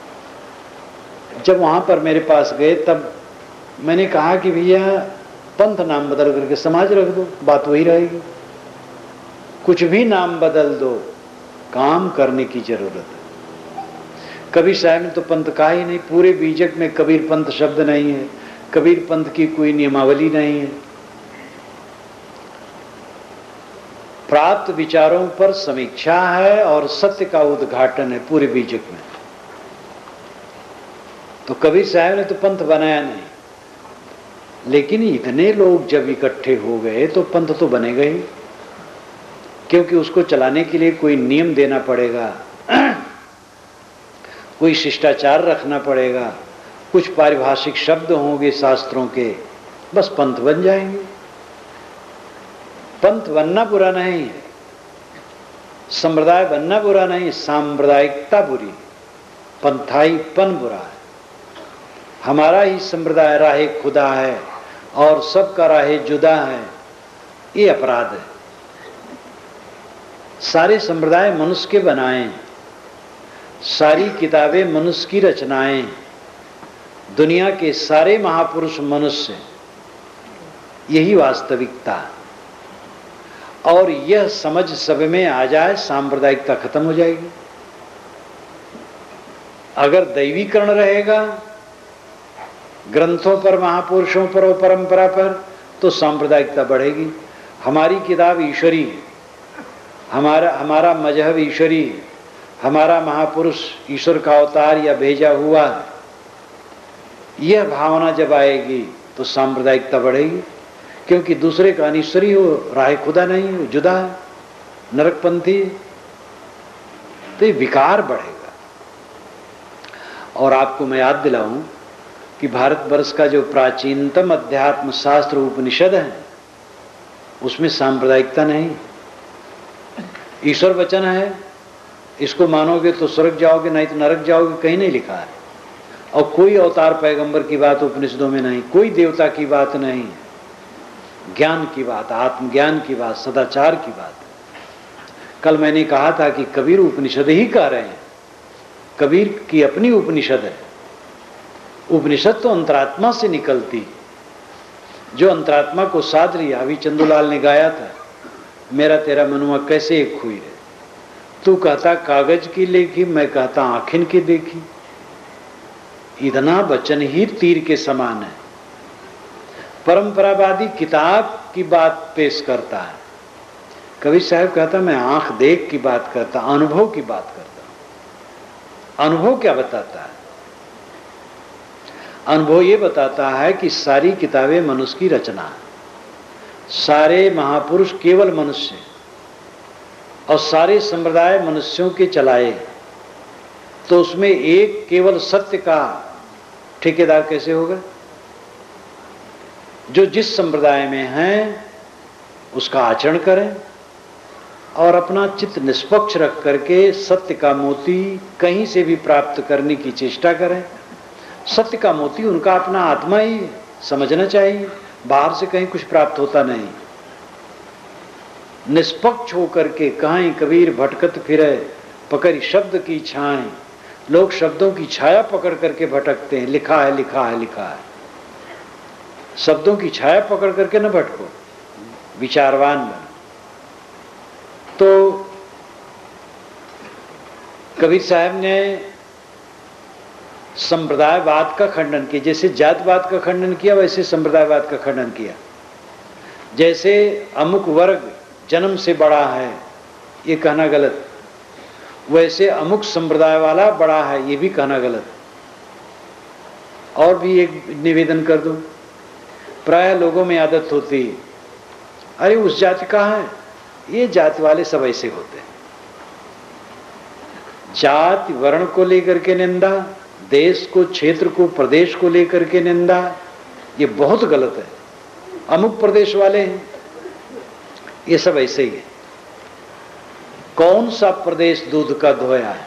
जब वहां पर मेरे पास गए तब मैंने कहा कि भैया पंथ नाम बदल करके समाज रख दो, बात वही रहेगी। कुछ भी नाम बदल दो, काम करने की जरूरत है। कबीर साहब ने तो पंथ कहा ही नहीं। पूरे बीजक में कबीर पंथ शब्द नहीं है, कबीर पंथ की कोई नियमावली नहीं है। प्राप्त विचारों पर समीक्षा है और सत्य का उद्घाटन है पूरे बीजक में। तो कबीर साहब ने तो पंथ बनाया नहीं, लेकिन इतने लोग जब इकट्ठे हो गए तो पंथ तो बनेगा ही, क्योंकि उसको चलाने के लिए कोई नियम देना पड़ेगा, कोई शिष्टाचार रखना पड़ेगा, कुछ पारिभाषिक शब्द होंगे शास्त्रों के, बस पंथ बन जाएंगे। पंथ बनना बुरा नहीं है, संप्रदाय बनना बुरा नहीं, सांप्रदायिकता बुरी, पंथाईपन बुरा है। हमारा ही संप्रदाय राहे खुदा है और सबका राहे जुदा है, ये अपराध है। सारे संप्रदाय मनुष्य के बनाए, सारी किताबें मनुष्य की रचनाएं, दुनिया के सारे महापुरुष मनुष्य, यही वास्तविकता। और यह समझ सब में आ जाए, सांप्रदायिकता खत्म हो जाएगी। अगर दैवीकरण रहेगा ग्रंथों पर, महापुरुषों पर और परंपरा पर, तो सांप्रदायिकता बढ़ेगी। हमारी किताब ईश्वरी, हमारा हमारा मजहब ईश्वरी, हमारा महापुरुष ईश्वर का अवतार या भेजा हुआ, यह भावना जब आएगी तो सांप्रदायिकता बढ़ेगी। क्योंकि दूसरे का अनिश्वरी हो, राह खुदा नहीं हो, जुदा है, नरकपंथी, तो ये विकार बढ़ेगा। और आपको मैं याद दिलाऊं कि भारतवर्ष का जो प्राचीनतम अध्यात्म शास्त्र उपनिषद है, उसमें सांप्रदायिकता नहीं। ईश्वर वचन है, इसको मानोगे तो स्वर्ग जाओगे, नहीं तो नरक जाओगे, कहीं नहीं लिखा है। और कोई अवतार पैगंबर की बात उपनिषदों में नहीं, कोई देवता की बात नहीं, ज्ञान की बात, आत्मज्ञान की बात, सदाचार की बात। कल मैंने कहा था कि कबीर उपनिषद ही कह रहे हैं, कबीर की अपनी उपनिषद है। उपनिषद तो अंतरात्मा से निकलती, जो अंतरात्मा को साध लिया। अभी चंदूलाल ने गाया था, मेरा तेरा मनुआ कैसे एक हुई है, तू कहता कागज की लेखी, मैं कहता आँखिन की देखी। इतना वचन ही तीर के समान है। परंपरावादी किताब की बात पेश करता है, कबीर साहब कहता मैं आंख देख की बात करता, अनुभव की बात करता। अनुभव क्या बताता है? अनुभव ये बताता है कि सारी किताबें मनुष्य की रचना है, सारे महापुरुष केवल मनुष्य और सारे संप्रदाय मनुष्यों के चलाए, तो उसमें एक केवल सत्य का ठेकेदार कैसे होगा? जो जिस संप्रदाय में है उसका आचरण करें और अपना चित्त निष्पक्ष रख करके सत्य का मोती कहीं से भी प्राप्त करने की चेष्टा करें। सत्य का मोती उनका अपना आत्मा ही समझना चाहिए, बाहर से कहीं कुछ प्राप्त होता नहीं। निष्पक्ष होकर के कहीं कबीर भटकत फिरे पकड़ शब्द की छाएं। लोग शब्दों की छाया पकड़ करके भटकते हैं, लिखा है लिखा है लिखा है। शब्दों की छाया पकड़ करके न भटको, विचारवान बनो। तो कबीर साहब ने संप्रदायवाद का खंडन किया, जैसे जातवाद का खंडन किया वैसे संप्रदायवाद का खंडन किया। जैसे अमुक वर्ग जन्म से बड़ा है ये कहना गलत, वैसे अमुक संप्रदाय वाला बड़ा है ये भी कहना गलत। और भी एक निवेदन कर दूं, प्राय लोगों में आदत होती, अरे उस जाति का है, ये जाति वाले सब ऐसे होते हैं। जाति वर्ण को लेकर के निंदा, देश को, क्षेत्र को, प्रदेश को लेकर के निंदा, ये बहुत गलत है। अमुक प्रदेश वाले हैं, ये सब ऐसे ही है। कौन सा प्रदेश दूध का धोया है?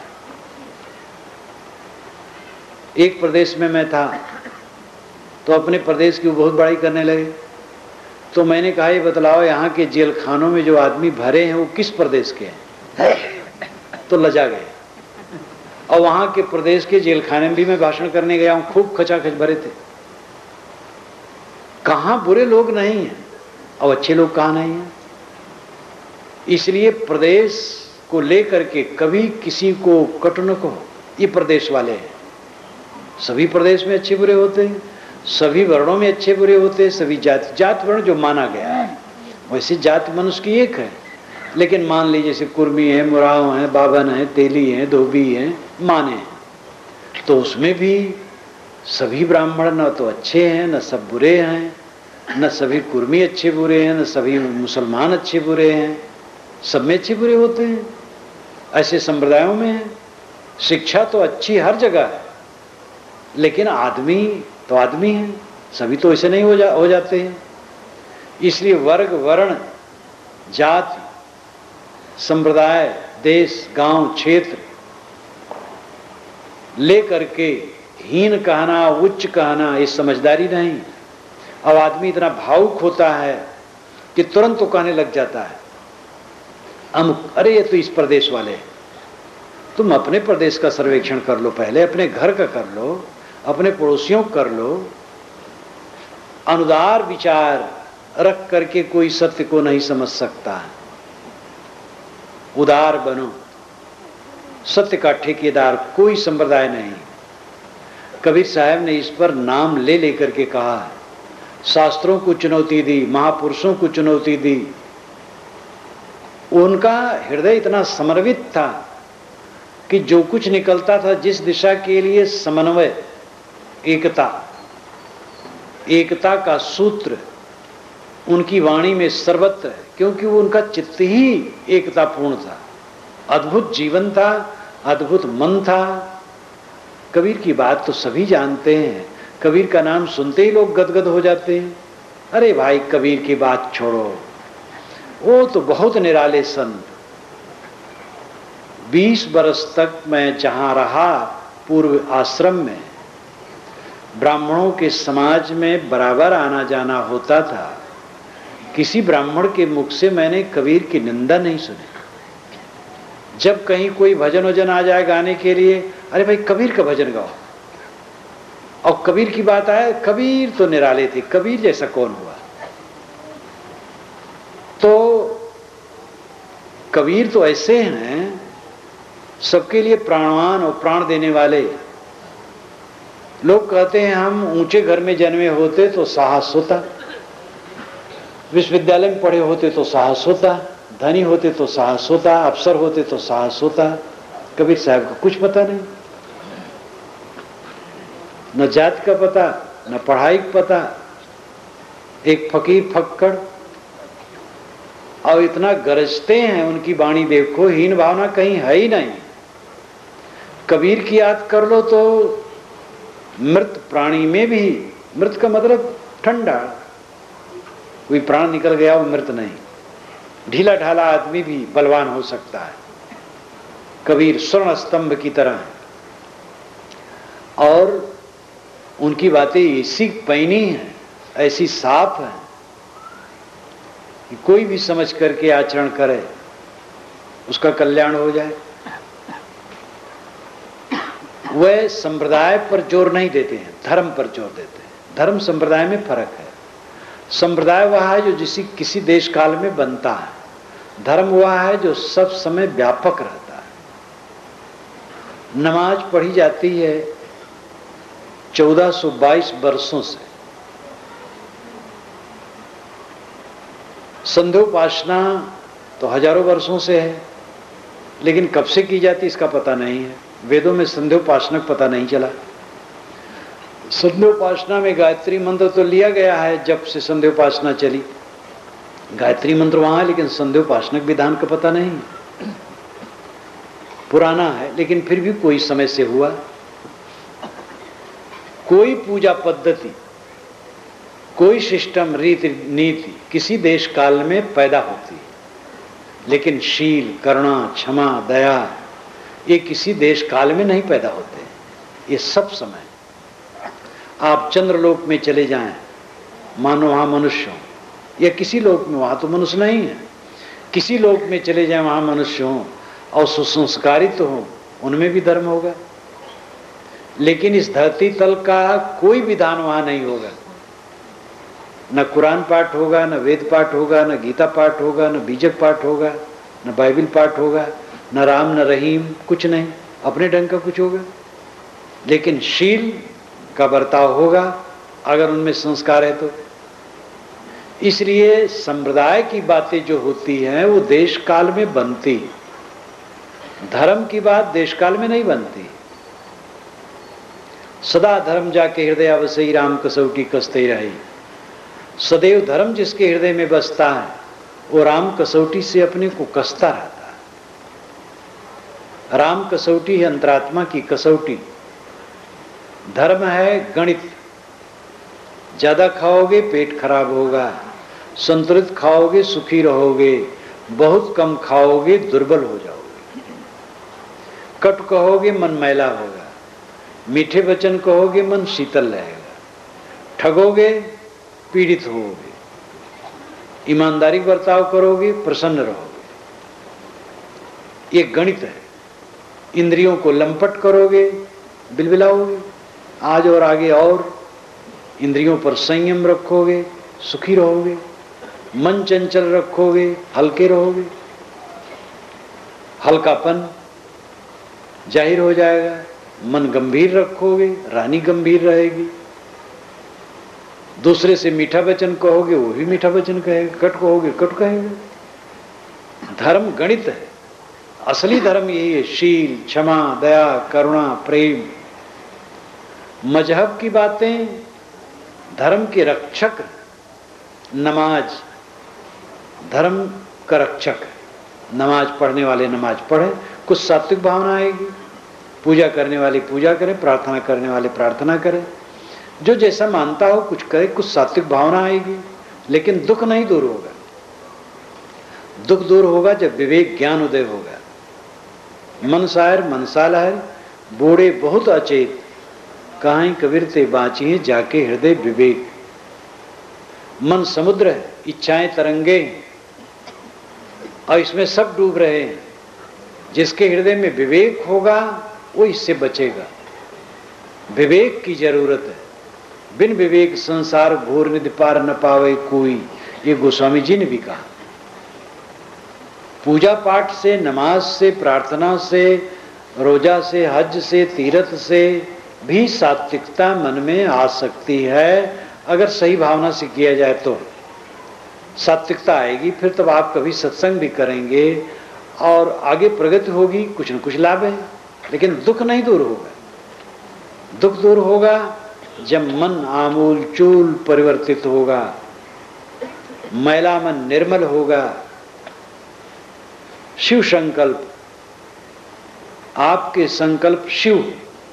एक प्रदेश में मैं था तो अपने प्रदेश की बहुत बड़ाई करने लगे। तो मैंने कहा ये बतलाओ यहाँ के जेल खानों में जो आदमी भरे हैं वो किस प्रदेश के हैं? तो लजा गए। और वहां के प्रदेश के जेल खाने में भी मैं भाषण करने गया हूं, खूब खचाखच भरे थे। कहां बुरे लोग नहीं हैं और अच्छे लोग कहां नहीं हैं। इसलिए प्रदेश को लेकर के कभी किसी को कटु न कहो, ये प्रदेश वाले हैं। सभी प्रदेश में अच्छे बुरे होते हैं, सभी वर्णों में अच्छे बुरे होते हैं, सभी जाति जात वर्ण जो माना गया है, वैसे जाति मनुष्य की एक है। लेकिन मान लीजिए जैसे कुर्मी है, मुराव है, बावन है, तेली है, धोबी है, माने हैं, तो उसमें भी सभी ब्राह्मण न तो अच्छे हैं न सब बुरे हैं, न सभी कुर्मी अच्छे बुरे हैं, न सभी मुसलमान अच्छे बुरे हैं, सब में अच्छे बुरे होते हैं। ऐसे संप्रदायों में है। शिक्षा तो अच्छी हर जगह है, लेकिन आदमी तो आदमी है, सभी तो ऐसे नहीं हो जा हो जाते हैं। इसलिए वर्ग, वर्ण, जाति, संप्रदाय, देश, गांव, क्षेत्र ले करके हीन कहना, उच्च कहना, ये समझदारी नहीं। अब आदमी इतना भावुक होता है कि तुरंत तो कहने लग जाता है हम, अरे ये तो इस प्रदेश वाले हैं। तुम अपने प्रदेश का सर्वेक्षण कर लो, पहले अपने घर का कर लो, अपने पड़ोसियों कर लो। अनुदार विचार रख करके कोई सत्य को नहीं समझ सकता है। उदार बनो, सत्य का ठेकेदार कोई संप्रदाय नहीं। कबीर साहब ने इस पर नाम ले लेकर के कहा है, शास्त्रों को चुनौती दी, महापुरुषों को चुनौती दी। उनका हृदय इतना समर्पित था कि जो कुछ निकलता था, जिस दिशा के लिए समन्वय, एकता, एकता का सूत्र उनकी वाणी में सर्वत्र है, क्योंकि वो उनका चित्त ही एकतापूर्ण था। अद्भुत जीवन था, अद्भुत मन था। कबीर की बात तो सभी जानते हैं, कबीर का नाम सुनते ही लोग गदगद हो जाते हैं। अरे भाई, कबीर की बात छोड़ो, वो तो बहुत निराले संत। बीस बरस तक मैं जहां रहा पूर्व आश्रम में, ब्राह्मणों के समाज में बराबर आना जाना होता था। किसी ब्राह्मण के मुख से मैंने कबीर की निंदा नहीं सुनी। जब कहीं कोई भजन वजन आ जाए गाने के लिए, अरे भाई कबीर का भजन गाओ, और कबीर की बात आए, कबीर तो निराले थे, कबीर जैसा कौन हुआ। तो कबीर तो ऐसे हैं, सबके लिए प्राणवान और प्राण देने वाले। लोग कहते हैं हम ऊंचे घर में जन्मे होते तो साहस होता, विश्वविद्यालय में पढ़े होते तो साहस होता, धनी होते तो साहस होता, अफसर होते तो साहस होता। कबीर साहब को कुछ पता नहीं, न जात का पता, न पढ़ाई का पता, एक फकीर फक्कड़, और इतना गरजते हैं। उनकी वाणी देखो, हीन भावना कहीं है ही नहीं। कबीर की याद कर लो तो मृत प्राणी में भी, मृत का मतलब ठंडा, कोई प्राण निकल गया वो मृत नहीं, ढीला ढाला आदमी भी बलवान हो सकता है। कबीर स्वर्ण स्तंभ की तरह है, और उनकी बातें ऐसी पैनी हैं, ऐसी साफ हैं कि कोई भी समझ करके आचरण करे उसका कल्याण हो जाए। वह संप्रदाय पर जोर नहीं देते हैं, धर्म पर जोर देते हैं। धर्म संप्रदाय में फर्क है। संप्रदाय वह है जो जिसी किसी देश काल में बनता है, धर्म वह है जो सब समय व्यापक रहता है। नमाज पढ़ी जाती है चौदह सौ बाईस वर्षों से, संध्योपासना तो हजारों वर्षों से है, लेकिन कब से की जाती इसका पता नहीं है। वेदों में संध्योपासना का पता नहीं चला। संध्योपासना में गायत्री मंत्र तो लिया गया है, जब से संध्योपासना चली गायत्री मंत्र वहां है, लेकिन संध्योपासना विधान का पता नहीं। पुराना है, लेकिन फिर भी कोई समय से हुआ। कोई पूजा पद्धति, कोई सिस्टम, रीति नीति किसी देश काल में पैदा होती है, लेकिन शील, करुणा, क्षमा, दया ये किसी देश काल में नहीं पैदा होते। ये सब समय, आप चंद्रलोक में चले जाएं, मानो वहां मनुष्य हो, या किसी लोक में, वहां तो मनुष्य नहीं है, किसी लोक में चले जाएं वहां मनुष्य हो और सुसंस्कारित तो हो, उनमें भी धर्म होगा। लेकिन इस धरती तल का कोई विधान वहां नहीं होगा। न कुरान पाठ होगा, न वेद पाठ होगा, न गीता पाठ होगा, न बीजक पाठ होगा, न बाइबल पाठ होगा, न राम न रहीम, कुछ नहीं, अपने ढंग का कुछ होगा। लेकिन शील का बर्ताव होगा अगर उनमें संस्कार है तो। इसलिए संप्रदाय की बातें जो होती हैं वो देश काल में बनती, धर्म की बात देश काल में नहीं बनती। सदा धर्म जाके हृदय अवसई राम कसौटी कसते रही। सदैव धर्म जिसके हृदय में बसता है वो राम कसौटी से अपने को कसता रहता है। राम कसौटी है अंतरात्मा की कसौटी। धर्म है गणित, ज्यादा खाओगे पेट खराब होगा, संतुलित खाओगे सुखी रहोगे, बहुत कम खाओगे दुर्बल हो जाओगे, कट कहोगे मन मैला होगा, मीठे वचन कहोगे मन शीतल रहेगा, ठगोगे पीड़ित होगे, ईमानदारी बर्ताव करोगे प्रसन्न रहोगे। ये गणित है। इंद्रियों को लंपट करोगे बिलबिलाओगे, आज और आगे और इंद्रियों पर संयम रखोगे सुखी रहोगे। मन चंचल रखोगे, हल्के रहोगे, हल्कापन जाहिर हो जाएगा। मन गंभीर रखोगे, रानी गंभीर रहेगी। दूसरे से मीठा वचन कहोगे, वो भी मीठा वचन कहेगा। कट कहोगे, कट कहेगा। धर्म गणित है। असली धर्म यही है, शील, क्षमा, दया, करुणा, प्रेम। मजहब की बातें धर्म के रक्षक। नमाज धर्म का रक्षक है। नमाज पढ़ने वाले नमाज पढ़े, कुछ सात्विक भावना आएगी। पूजा करने वाले पूजा करें, प्रार्थना करने वाले प्रार्थना करें। जो जैसा मानता हो कुछ करे, कुछ सात्विक भावना आएगी। लेकिन दुख नहीं दूर होगा। दुख दूर होगा जब विवेक ज्ञान उदय होगा। मन शायर मनसा लहर, बूढ़े बहुत अचेत, कहां कबीर ते बाँची जाके हृदय विवेक। मन समुद्र है, इच्छाएं तरंगे, और इसमें सब डूब रहे हैं। जिसके हृदय में विवेक होगा वो इससे बचेगा। विवेक की जरूरत है। बिन विवेक संसार घोर निधि पार न पावे कोई, ये गोस्वामी जी ने भी कहा। पूजा पाठ से, नमाज से, प्रार्थना से, रोजा से, हज से, तीर्थ से भी सात्विकता मन में आ सकती है। अगर सही भावना से किया जाए तो सात्विकता आएगी। फिर तब आप कभी सत्संग भी करेंगे और आगे प्रगति होगी, कुछ न कुछ लाभ है। लेकिन दुख नहीं दूर होगा। दुख दूर होगा जब मन आमूल चूल परिवर्तित होगा, मैला मन निर्मल होगा। शिव संकल्प, आपके संकल्प शिव।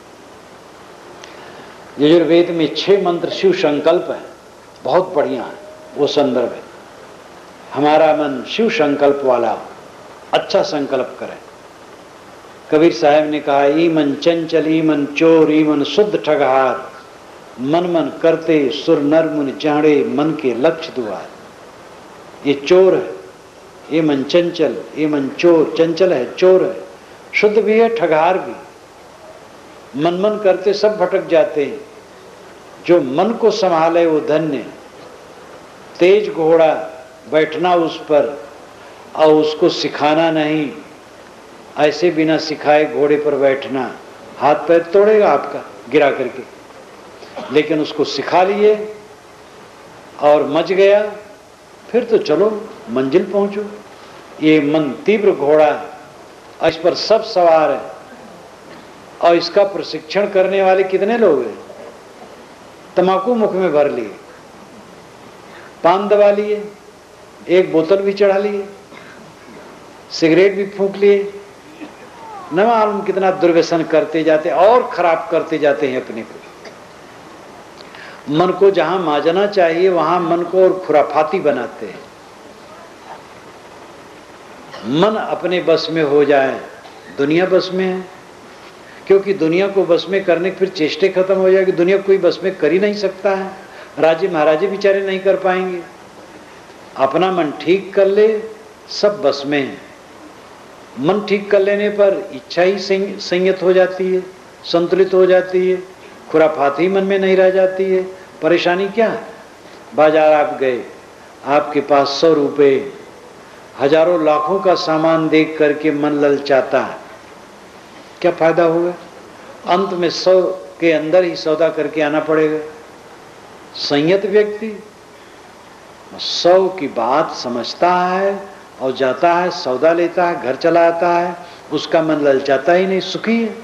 यजुर्वेद में छह मंत्र शिव संकल्प है, बहुत बढ़िया है, वो संदर्भ है। हमारा मन शिव संकल्प वाला, अच्छा संकल्प करे। कबीर साहब ने कहा, ई मन चंचल, ई मन चोर, ई मन शुद्ध ठगहार, मन मन करते सुर नर मुनि जाड़े, मन के लक्ष्य द्वार। ये चोर है, ये मन चंचल, ये मन चोर, चंचल है, चोर है, शुद्ध भी है, ठगहार भी। मन मन करते सब भटक जाते हैं। जो मन को संभाले वो धन्य। तेज घोड़ा, बैठना उस पर और उसको सिखाना नहीं। ऐसे बिना सिखाए घोड़े पर बैठना, हाथ पैर तोड़ेगा आपका गिरा करके। लेकिन उसको सिखा लिए और मच गया, फिर तो चलो मंजिल पहुंचो। ये मन तीव्र घोड़ा है, इस पर सब सवार है। और इसका प्रशिक्षण करने वाले कितने लोग हैं? तंबाकू मुख में भर लिए, पान दबा लिए, एक बोतल भी चढ़ा लिए, सिगरेट भी फूंक लिए, न मालूम कितना दुर्व्यसन करते जाते और खराब करते जाते हैं अपने को। मन को जहां माजना चाहिए वहां मन को और खुराफाती बनाते हैं। मन अपने बस में हो जाए, दुनिया बस में है। क्योंकि दुनिया को बस में करने की फिर चेष्टे खत्म हो जाएगी। दुनिया कोई बस में कर ही नहीं सकता है। राजे महाराजे बेचारे नहीं कर पाएंगे। अपना मन ठीक कर ले, सब बस में है। मन ठीक कर लेने पर इच्छा ही संयत हो जाती है, संतुलित हो जाती है, खुराफात ही मन में नहीं रह जाती है। परेशानी क्या है? बाजार आप गए, आपके पास सौ रुपये, हजारों लाखों का सामान देख करके मन ललचाता है, क्या फायदा होगा? अंत में सौ के अंदर ही सौदा करके आना पड़ेगा। संयत व्यक्ति सौ की बात समझता है और जाता है, सौदा लेता है, घर चला आता है, उसका मन ललचाता ही नहीं, सुखी है।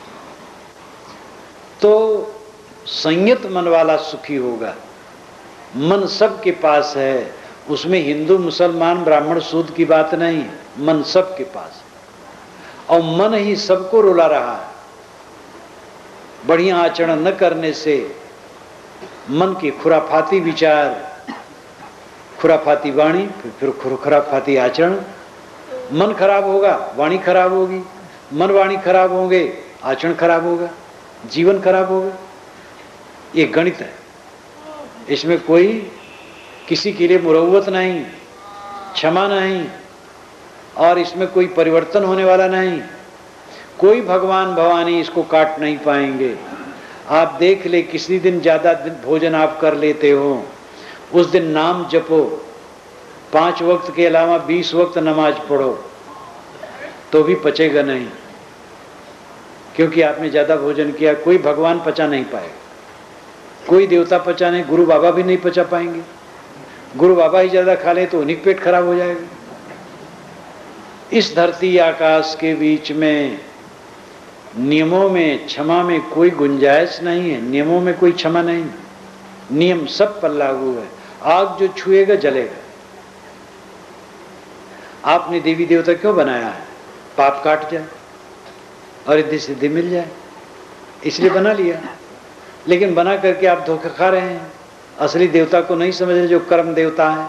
तो संयत मन वाला सुखी होगा। मन सबके पास है, उसमें हिंदू मुसलमान ब्राह्मण शूद्र की बात नहीं है, मन सबके पास है। और मन ही सबको रुला रहा है। बढ़िया आचरण न करने से मन की खुराफाती विचार, खुराफाती वाणी, फिर खुराफाती आचरण। मन खराब होगा, वाणी खराब होगी, मन वाणी खराब होंगे, आचरण खराब होगा, जीवन खराब होगा। ये गणित है, इसमें कोई किसी के लिए मुरव्वत नहीं, क्षमा नहीं, और इसमें कोई परिवर्तन होने वाला नहीं। कोई भगवान भवानी इसको काट नहीं पाएंगे। आप देख ले, किसी दिन ज्यादा दिन भोजन आप कर लेते हो, उस दिन नाम जपो, पांच वक्त के अलावा बीस वक्त नमाज पढ़ो तो भी पचेगा नहीं, क्योंकि आपने ज्यादा भोजन किया। कोई भगवान पचा नहीं पाएगा, कोई देवता पचा नहीं, गुरु बाबा भी नहीं पचा पाएंगे। गुरु बाबा ही ज्यादा खा ले तो उन्हीं पेट खराब हो जाएगा। इस धरती आकाश के बीच में नियमों में क्षमा में कोई गुंजाइश नहीं है, नियमों में कोई क्षमा नहीं, नियम सब पर लागू है। आग जो छुएगा जलेगा। आपने देवी देवता क्यों बनाया है? पाप काट जाए और रिद्धि सिद्धि मिल जाए, इसलिए बना लिया। लेकिन बना करके आप धोखा खा रहे हैं, असली देवता को नहीं समझ रहे जो कर्म देवता है।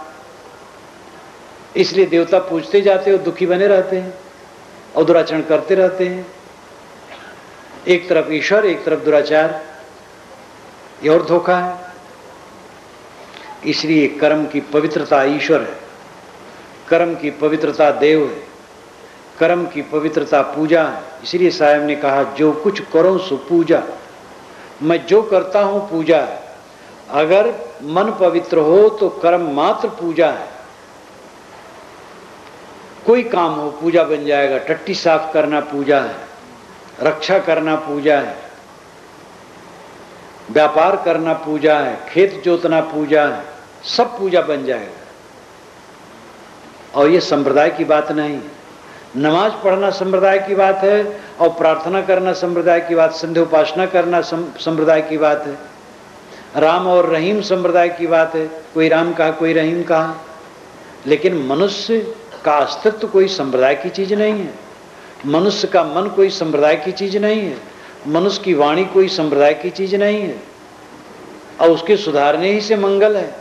इसलिए देवता पूजते जाते हो, दुखी बने रहते हैं और दुराचरण करते रहते हैं। एक तरफ ईश्वर, एक तरफ दुराचार, ये और धोखा है। इसलिए कर्म की पवित्रता ईश्वर है, कर्म की पवित्रता देव है, कर्म की पवित्रता पूजा है। इसलिए साहब ने कहा जो कुछ करो सो पूजा। मैं जो करता हूं पूजा है। अगर मन पवित्र हो तो कर्म मात्र पूजा है। कोई काम हो पूजा बन जाएगा। टट्टी साफ करना पूजा है, रक्षा करना पूजा है, व्यापार करना पूजा है, खेत जोतना पूजा है, सब पूजा बन जाएगा। और ये संप्रदाय की बात नहीं, नमाज पढ़ना संप्रदाय की बात है और प्रार्थना करना संप्रदाय की बात, संध्या उपासना करना संप्रदाय की बात है। राम और रहीम संप्रदाय की बात है, कोई राम कहा कोई रहीम कहा। लेकिन मनुष्य का अस्तित्व कोई संप्रदाय की चीज नहीं है, मनुष्य का मन कोई संप्रदाय की चीज नहीं है, मनुष्य की वाणी कोई संप्रदाय की चीज नहीं है, और उसके सुधारने ही से मंगल है।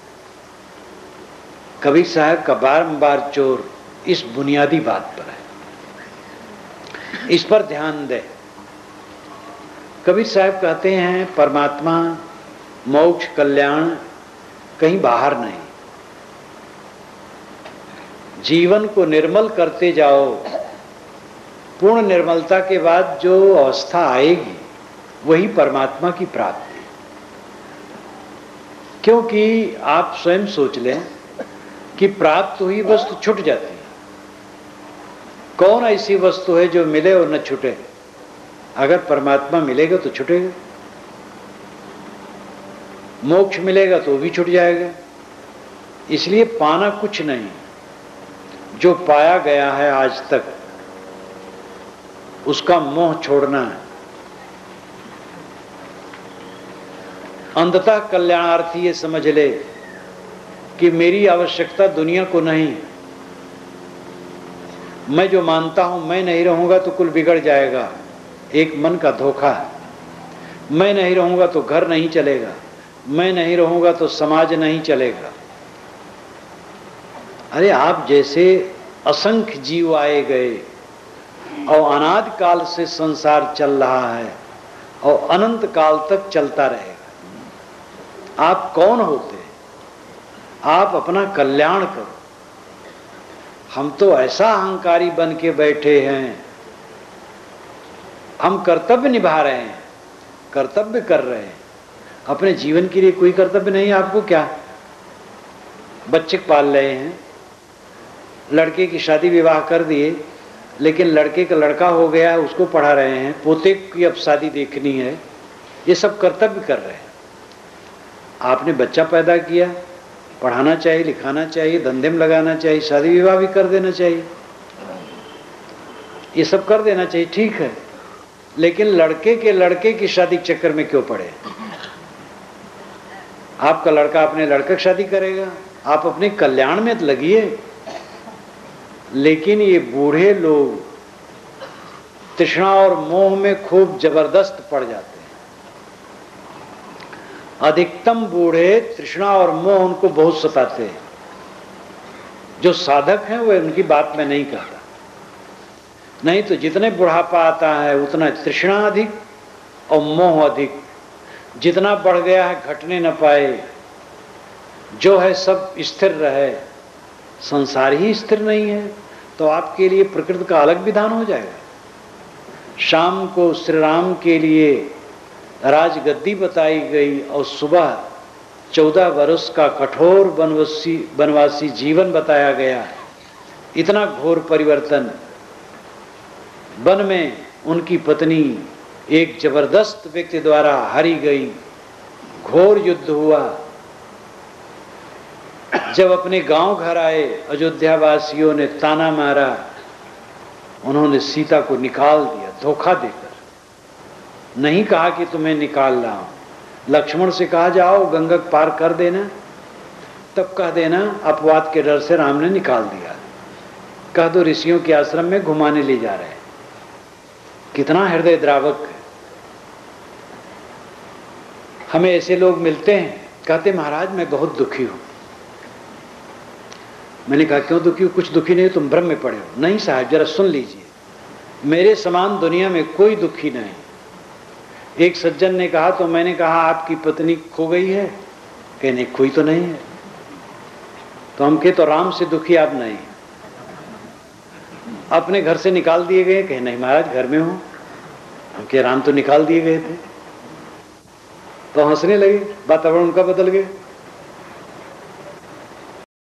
कबीर साहब का बारंबार जोर इस बुनियादी बात पर है, इस पर ध्यान दे। कबीर साहब कहते हैं परमात्मा मोक्ष कल्याण कहीं बाहर नहीं। जीवन को निर्मल करते जाओ, पूर्ण निर्मलता के बाद जो अवस्था आएगी वही परमात्मा की प्राप्ति। क्योंकि आप स्वयं सोच लें कि प्राप्त हुई वस्तु छूट जाती है। कौन ऐसी वस्तु है जो मिले और न छूटे? अगर परमात्मा मिलेगा तो छूटेगा, मोक्ष मिलेगा तो भी छूट जाएगा। इसलिए पाना कुछ नहीं, जो पाया गया है आज तक उसका मोह छोड़ना है। अंततः कल्याणार्थी ये समझ ले कि मेरी आवश्यकता दुनिया को नहीं। मैं जो मानता हूं मैं नहीं रहूंगा तो कुल बिगड़ जाएगा, एक मन का धोखा है। मैं नहीं रहूंगा तो घर नहीं चलेगा, मैं नहीं रहूंगा तो समाज नहीं चलेगा। अरे आप जैसे असंख्य जीव आए गए और अनादि काल से संसार चल रहा है और अनंत काल तक चलता रहेगा। आप कौन होते? आप अपना कल्याण करो। हम तो ऐसा अहंकारी बन के बैठे हैं, हम कर्तव्य निभा रहे हैं, कर्तव्य कर रहे हैं। अपने जीवन के लिए कोई कर्तव्य नहीं है आपको क्या? बच्चे पाल रहे हैं, लड़के की शादी विवाह कर दिए, लेकिन लड़के का लड़का हो गया है उसको पढ़ा रहे हैं, पोते की अब शादी देखनी है, ये सब कर्तव्य कर रहे हैं। आपने बच्चा पैदा किया, पढ़ाना चाहिए, लिखाना चाहिए, धंधे में लगाना चाहिए, शादी विवाह भी कर देना चाहिए, ये सब कर देना चाहिए, ठीक है। लेकिन लड़के के लड़के की शादी के चक्कर में क्यों पड़े? आपका लड़का अपने लड़के की शादी करेगा, आप अपने कल्याण में लगिए। लेकिन ये बूढ़े लोग तृष्णा और मोह में खूब जबरदस्त पड़ जाते हैं। अधिकतम बूढ़े तृष्णा और मोह उनको बहुत सताते हैं। जो साधक हैं वो उनकी बात में नहीं कहता, नहीं तो जितने बुढ़ापा आता है उतना तृष्णा अधिक और मोह अधिक। जितना बढ़ गया है घटने न पाए, जो है सब स्थिर रहे। संसार ही स्थिर नहीं है तो आपके लिए प्रकृति का अलग विधान हो जाएगा। शाम को श्री राम के लिए राजगद्दी बताई गई और सुबह चौदह वर्ष का कठोर वनवासी वनवासी जीवन बताया गया। इतना घोर परिवर्तन। वन में उनकी पत्नी एक जबरदस्त व्यक्ति द्वारा हारी गई। घोर युद्ध हुआ। जब अपने गांव घर आए, अयोध्या वासियों ने ताना मारा। उन्होंने सीता को निकाल दिया धोखा देकर। नहीं कहा कि तुम्हें निकाल रहा हूं। लक्ष्मण से कहा जाओ गंगा पार कर देना, तब कह देना अपवाद के डर से राम ने निकाल दिया। कह दो ऋषियों के आश्रम में घुमाने ले जा रहे हैं। कितना हृदय द्रावक है। हमें ऐसे लोग मिलते हैं, कहते महाराज मैं बहुत दुखी हूं। मैंने कहा क्यों दुखी हो? कुछ दुखी नहीं, तुम भ्रम में पड़े हो। नहीं साहब जरा सुन लीजिए, मेरे समान दुनिया में कोई दुखी नहीं। एक सज्जन ने कहा तो मैंने कहा आपकी पत्नी खो गई है? कहने कोई तो नहीं है। तो हम कहे तो राम से दुखी आप नहीं, अपने घर से निकाल दिए गए? कहे नहीं महाराज घर में हूं। हम कहे राम तो निकाल दिए गए थे। तो हंसने लगे, वातावरण उनका बदल गया।